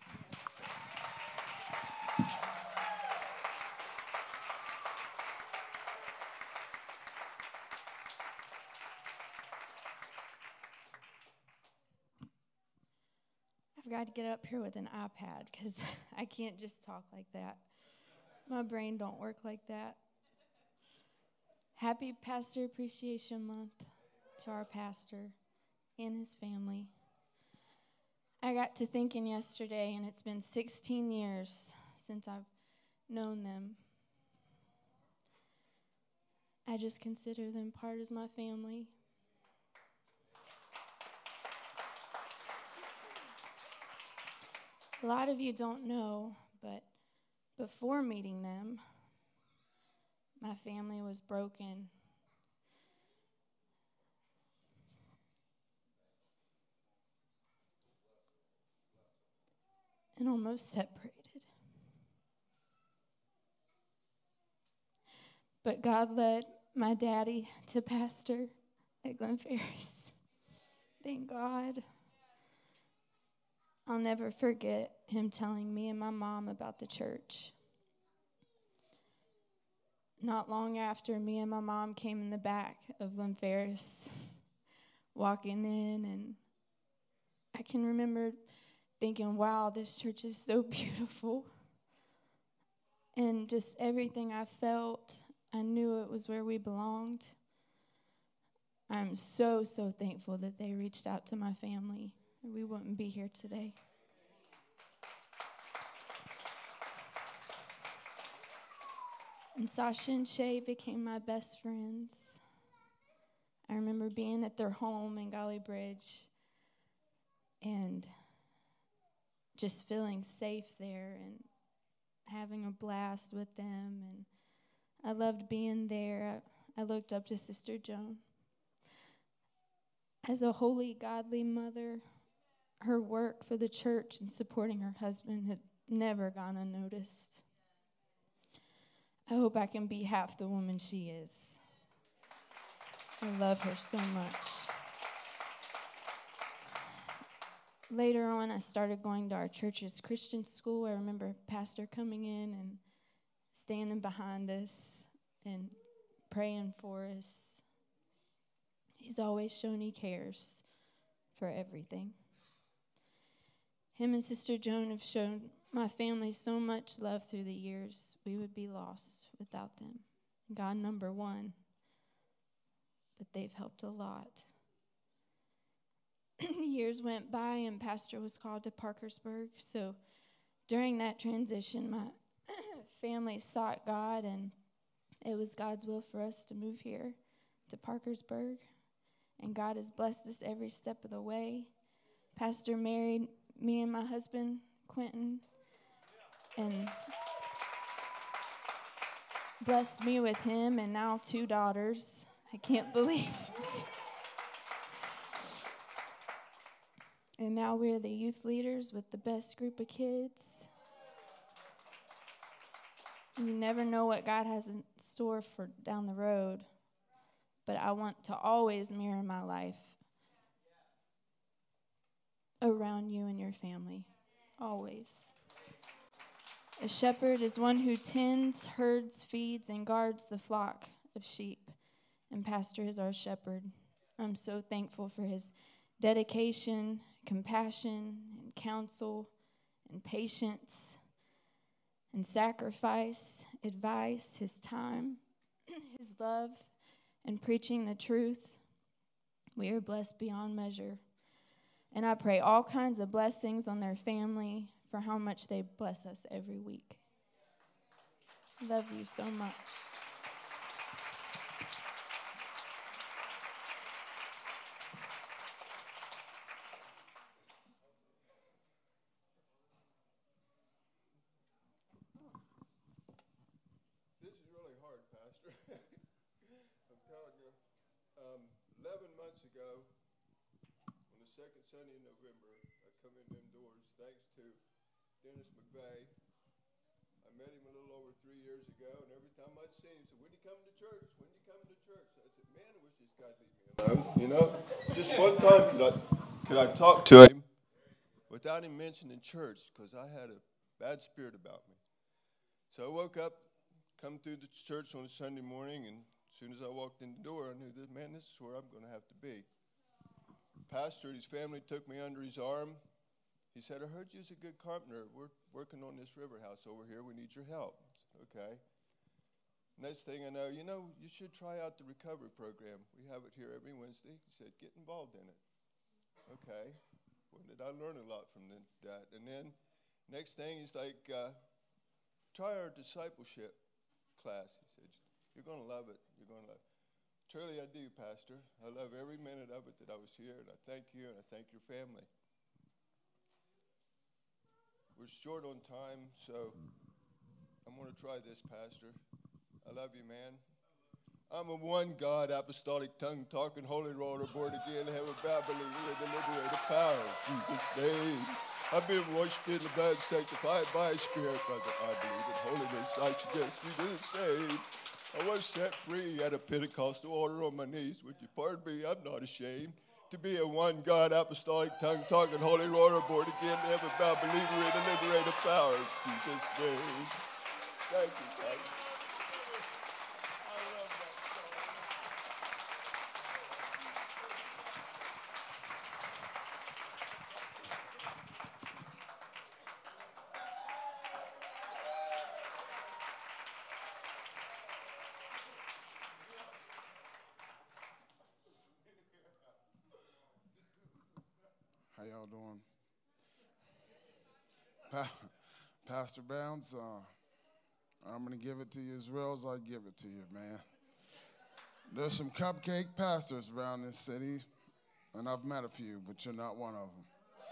Speaker 11: I've got to get up here with an iPad because I can't just talk like that. My brain don't work like that. Happy Pastor Appreciation Month to our pastor and his family. I got to thinking yesterday, and it's been sixteen years since I've known them. I just consider them part of my family. A lot of you don't know, but before meeting them, my family was broken. And almost separated. But God led my daddy to pastor at Glen Ferris. Thank God. I'll never forget him telling me and my mom about the church. Not long after, me and my mom came in the back of Glen Ferris, walking in, and I can remember thinking, wow, this church is so beautiful. And just everything I felt, I knew it was where we belonged. I'm so, so thankful that they reached out to my family. We wouldn't be here today. And Sasha and Shay became my best friends. I remember being at their home in Golly Bridge and just feeling safe there and having a blast with them. And I loved being there. I, I looked up to Sister Joan. As a holy, godly mother, her work for the church and supporting her husband had never gone unnoticed. I hope I can be half the woman she is. I love her so much. Later on, I started going to our church's Christian school. I remember Pastor coming in and standing behind us and praying for us. He's always shown he cares for everything. Him and Sister Joan have shown my family so much love through the years. We would be lost without them. God, number one. But they've helped a lot. Years went by and Pastor was called to Parkersburg. So during that transition, my family sought God, and it was God's will for us to move here to Parkersburg. And God has blessed us every step of the way. Pastor married me and my husband, Quentin. And blessed me with him and now two daughters. I can't believe it. And now we're the youth leaders with the best group of kids. You never know what God has in store for down the road, but I want to always mirror my life around you and your family, always. A shepherd is one who tends, herds, feeds, and guards the flock of sheep, and Pastor is our shepherd. I'm so thankful for his dedication, compassion, and counsel, and patience, and sacrifice, advice, his time, his love, and preaching the truth. We are blessed beyond measure. And I pray all kinds of blessings on their family for how much they bless us every week. Love you so much.
Speaker 12: This is really hard, Pastor. I'm telling you. Um, Eleven months ago, on the second Sunday in November, I come in them doors thanks to Dennis McVeigh. I met him a little over three years ago, and every time I'd see him, he said, "When you come to church? When you come to church?" I said, "Man, I wish this guy'd leave me alone." You know, just one time could I could I talk to him without him mentioning church, because I had a bad spirit about me. So I woke up, come through the church on a Sunday morning, and as soon as I walked in the door, I knew that, man, this is where I'm going to have to be. Pastor and his family took me under his arm. He said, "I heard you was a good carpenter. We're working on this river house over here. We need your help." I said, "Okay." Next thing I know, you know, you should try out the recovery program. We have it here every Wednesday. He said, "Get involved in it." Okay. Well, did I learn a lot from the, that? And then next thing, he's like, uh, "Try our discipleship class." He said, "You're going to love it. You're going to love it." Truly, I do, Pastor. I love every minute of it that I was here, and I thank you, and I thank your family. We're short on time, so I'm going to try this, Pastor. I love you, man. I'm a one God, apostolic, tongue-talking, holy roller, born again, heaven, Babylon, with the liberator power of Jesus' name. I've been washed in the blood, sanctified by His Spirit, brother. I believe in holiness. I suggest you didn't save. I was set free at a Pentecostal altar on my knees. Would you pardon me? I'm not ashamed to be a one God, apostolic, tongue-talking, holy roller, born again, heaven, bound believer in the liberator power of Jesus' name. Thank you, Pastor.
Speaker 13: How y'all doing? Pa- Pastor Bounce, uh, I'm going to give it to you as real as I give it to you, man. There's some cupcake pastors around this city, and I've met a few, but you're not one of them.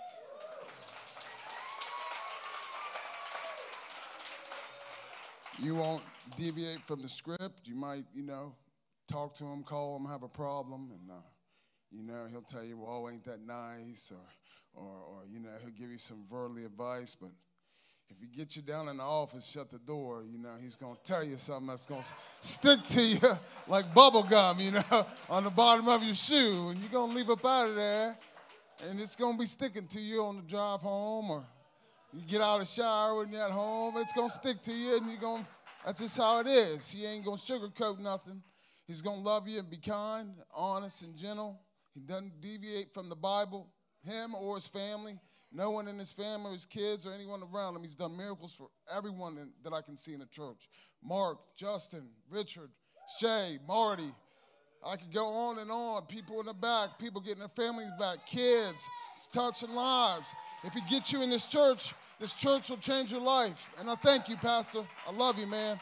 Speaker 13: You won't deviate from the script. You might, you know, talk to him, call him, have a problem, and uh, you know, he'll tell you, "Well, ain't that nice?" Or, or, or, you know, he'll give you some worldly advice. But if he gets you down in the office, shut the door, you know, he's going to tell you something that's going to stick to you like bubble gum, you know, on the bottom of your shoe. And you're going to leave up out of there, and it's going to be sticking to you on the drive home, or you get out of the shower when you're at home. It's going to stick to you, and you're going to, that's just how it is. He ain't going to sugarcoat nothing. He's going to love you and be kind, honest, and gentle. He doesn't deviate from the Bible, him or his family. No one in his family, his kids, or anyone around him. He's done miracles for everyone in, that I can see in the church. Mark, Justin, Richard, Shay, Marty. I could go on and on. People in the back, people getting their families back, kids. It's touching lives. If he gets you in this church, this church will change your life. And I thank you, Pastor. I love you, man.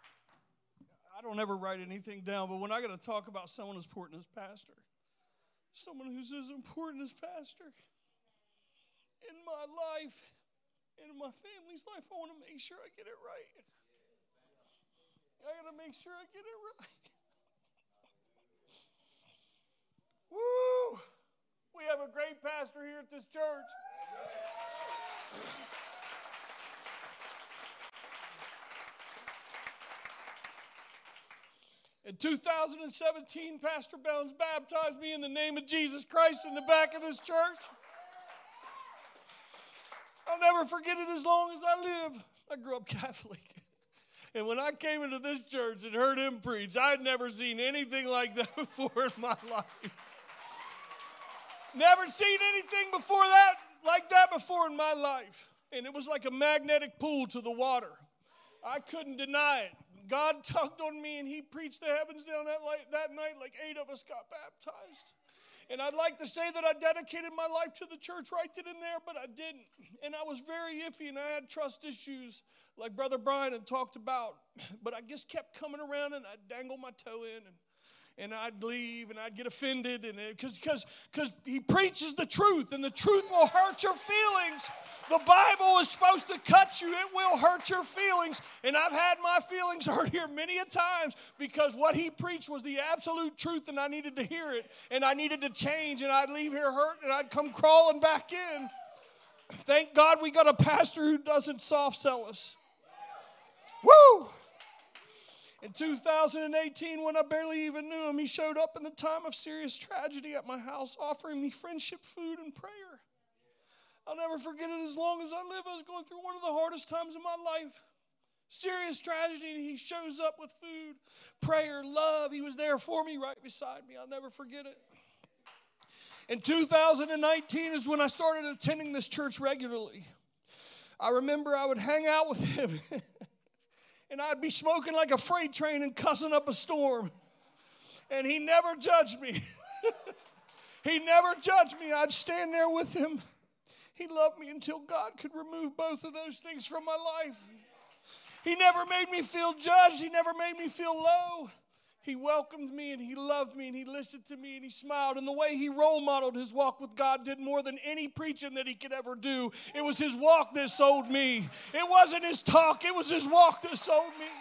Speaker 14: I don't ever write anything down, but when I got to talk about someone as important as Pastor, someone who's as important as pastor in my life and in my family's life, I want to make sure I get it right. I got to make sure I get it right. Woo! We have a great pastor here at this church. In two thousand seventeen, Pastor Bounds baptized me in the name of Jesus Christ in the back of this church. I'll never forget it as long as I live. I grew up Catholic. And when I came into this church and heard him preach, I'd never seen anything like that before in my life. Never seen anything before that, like that before in my life. And it was like a magnetic pull to the water. I couldn't deny it. God tugged on me and he preached the heavens down that, light, that night like eight of us got baptized. And I'd like to say that I dedicated my life to the church right then and there, but I didn't. And I was very iffy, and I had trust issues like Brother Brian had talked about. But I just kept coming around, and I'd dangle my toe in, and, and I'd leave, and I'd get offended. and Because because because he preaches the truth, and the truth will hurt your feelings. The Bible is supposed to cut you. It will hurt your feelings. And I've had my feelings hurt here many a times because what he preached was the absolute truth, and I needed to hear it. And I needed to change, and I'd leave here hurt, and I'd come crawling back in. Thank God we got a pastor who doesn't soft sell us. Woo! In two thousand eighteen, when I barely even knew him, he showed up in the time of serious tragedy at my house, offering me friendship, food, and prayer. I'll never forget it as long as I live. I was going through one of the hardest times of my life. Serious tragedy, and he shows up with food, prayer, love. He was there for me, right beside me. I'll never forget it. In two thousand nineteen is when I started attending this church regularly. I remember I would hang out with him, and I'd be smoking like a freight train and cussing up a storm. And he never judged me. He never judged me. I'd stand there with him. He loved me until God could remove both of those things from my life. He never made me feel judged. He never made me feel low. He welcomed me, and he loved me, and he listened to me, and he smiled. And the way he role modeled his walk with God did more than any preaching that he could ever do. It was his walk that sold me. It wasn't his talk. It was his walk that sold me.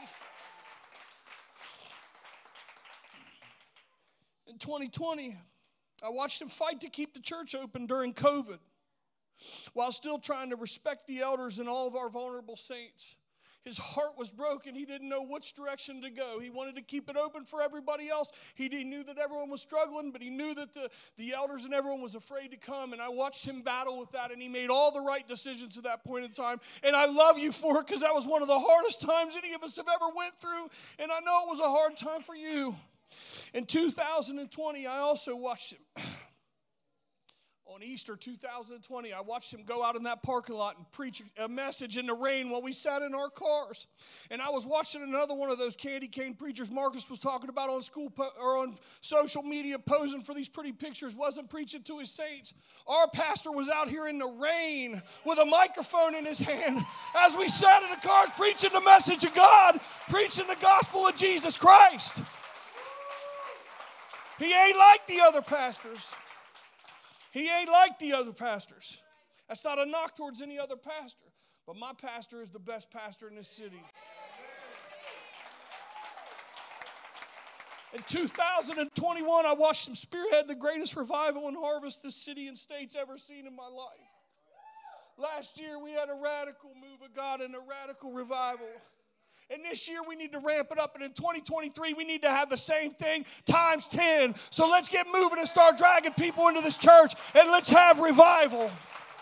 Speaker 14: In twenty twenty, I watched him fight to keep the church open during COVID, while still trying to respect the elders and all of our vulnerable saints. His heart was broken. He didn't know which direction to go. He wanted to keep it open for everybody else. He knew that everyone was struggling, but he knew that the, the elders and everyone was afraid to come. And I watched him battle with that, and he made all the right decisions at that point in time. And I love you for it, because that was one of the hardest times any of us have ever went through. And I know it was a hard time for you. In two thousand twenty, I also watched him. On Easter two thousand twenty, I watched him go out in that parking lot and preach a message in the rain while we sat in our cars. And I was watching another one of those candy cane preachers Marcus was talking about on school po- or on social media, posing for these pretty pictures, wasn't preaching to his saints. Our pastor was out here in the rain with a microphone in his hand as we sat in the cars preaching the message of God, preaching the gospel of Jesus Christ. He ain't like the other pastors. He ain't like the other pastors. That's not a knock towards any other pastor. But my pastor is the best pastor in this city. In two thousand twenty-one, I watched him spearhead the greatest revival and harvest this city and state's ever seen in my life. Last year, we had a radical move of God and a radical revival. And this year we need to ramp it up. And in twenty twenty-three, we need to have the same thing times ten. So let's get moving and start dragging people into this church. And let's have revival.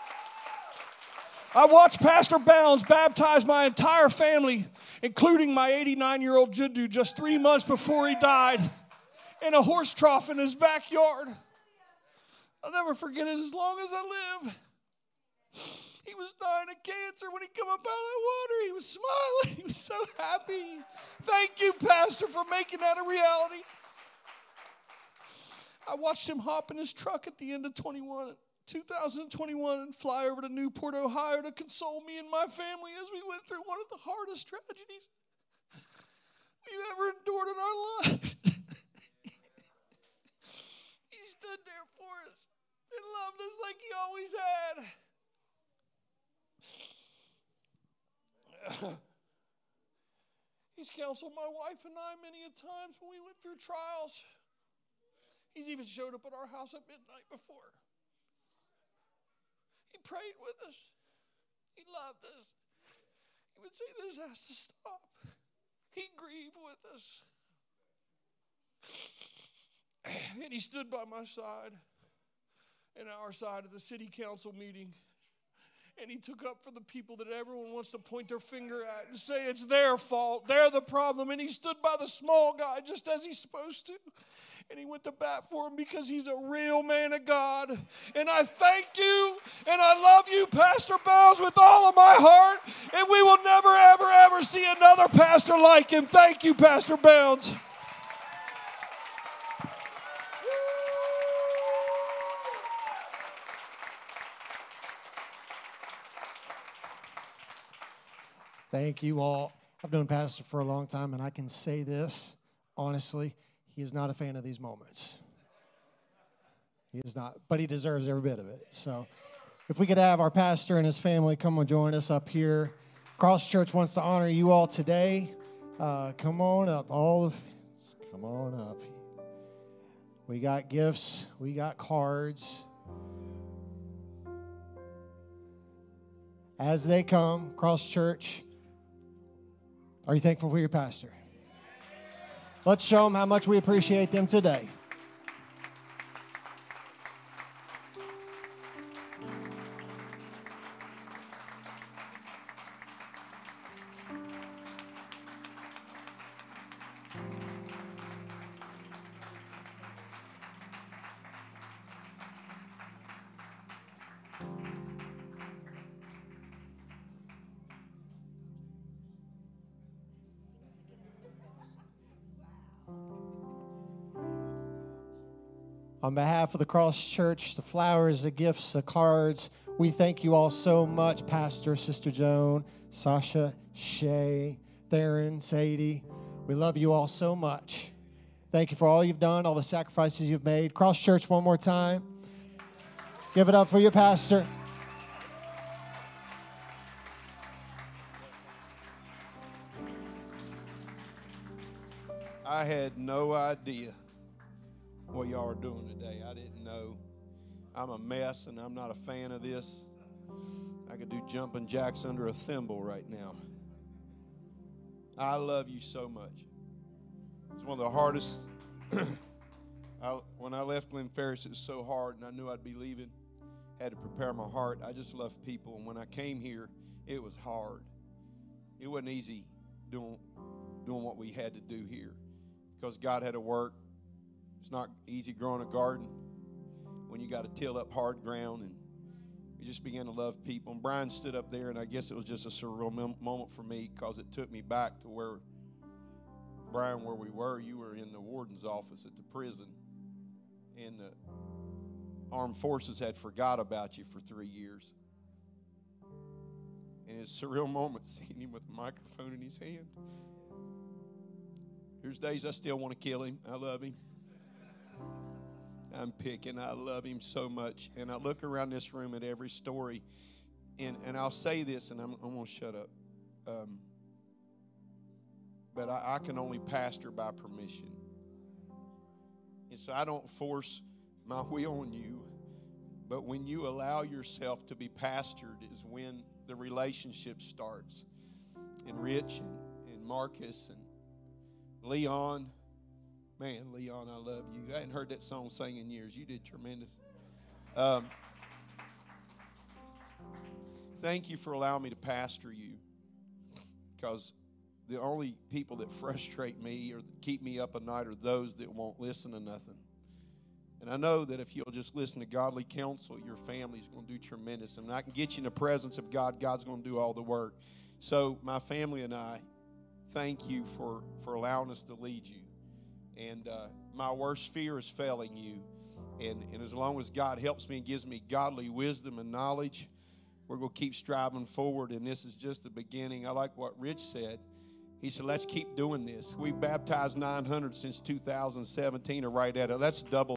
Speaker 14: I watched Pastor Bounds baptize my entire family, including my eighty-nine-year-old Jiddu, just three months before he died, in a horse trough in his backyard. I'll never forget it as long as I live. He was dying of cancer when he came up out of that water. He was smiling. He was so happy. Thank you, Pastor, for making that a reality. I watched him hop in his truck at the end of twenty-one, two thousand twenty-one and fly over to Newport, Ohio to console me and my family as we went through one of the hardest tragedies we've ever endured in our lives. He's stood there for us and loved us like he always had. He's counseled my wife and I many a times when we went through trials. He's even showed up at our house at midnight before. He prayed with us. He loved us. He would say, this has to stop. He grieved with us. And he stood by my side and our side of the city council meeting. And he took up for the people that everyone wants to point their finger at and say it's their fault. They're the problem. And he stood by the small guy just as he's supposed to. And he went to bat for him because he's a real man of God. And I thank you and I love you, Pastor Bounds, with all of my heart. And we will never, ever, ever see another pastor like him. Thank you, Pastor Bounds.
Speaker 9: Thank you all. I've known Pastor for a long time, and I can say this, honestly, he is not a fan of these moments. He is not, but he deserves every bit of it. So if we could have our pastor and his family come and join us up here. Cross Church wants to honor you all today. Uh, come on up. All of, come on up. We got gifts. We got cards. As they come, Cross Church, are you thankful for your pastor? Let's show them how much we appreciate them today. On behalf of the Cross Church, the flowers, the gifts, the cards, we thank you all so much, Pastor, Sister Joan, Sasha, Shay, Theron, Sadie. We love you all so much. Thank you for all you've done, all the sacrifices you've made. Cross Church, one more time. Give it up for your pastor.
Speaker 1: I had no idea what y'all are doing today. I didn't know. I'm a mess, and I'm not a fan of this. I could do jumping jacks under a thimble right now. I love you so much. It's one of the hardest. I, when I left Glen Ferris, it was so hard, and I knew I'd be leaving. Had to prepare my heart. I just love people, and when I came here, it was hard. It wasn't easy doing, doing what we had to do here because God had to work. It's not easy growing a garden when you got to till up hard ground, and we just began to love people. And Brian stood up there, and I guess it was just a surreal moment for me because it took me back to where, Brian, where we were. You were in the warden's office at the prison, and the armed forces had forgot about you for three years. And it's a surreal moment seeing him with a microphone in his hand. There's days I still want to kill him. I love him. I'm picking. I love him so much. And I look around this room at every story, and, and I'll say this, and I'm, I'm going to shut up. Um, but I, I can only pastor by permission. And so I don't force my will on you. But when you allow yourself to be pastored is when the relationship starts. And Rich and, and Marcus and Leon. Man, Leon, I love you. I hadn't heard that song sang in years. You did tremendous. Um, thank you for allowing me to pastor you, because the only people that frustrate me or keep me up at night are those that won't listen to nothing. And I know that if you'll just listen to godly counsel, your family's going to do tremendous. And I can get you in the presence of God. God's going to do all the work. So my family and I, thank you for, for allowing us to lead you. And uh, my worst fear is failing you. And, and as long as God helps me and gives me godly wisdom and knowledge, we're going to keep striving forward. And this is just the beginning. I like what Rich said. He said, let's keep doing this. We've baptized nine hundred since two thousand seventeen, or right at it. Let's double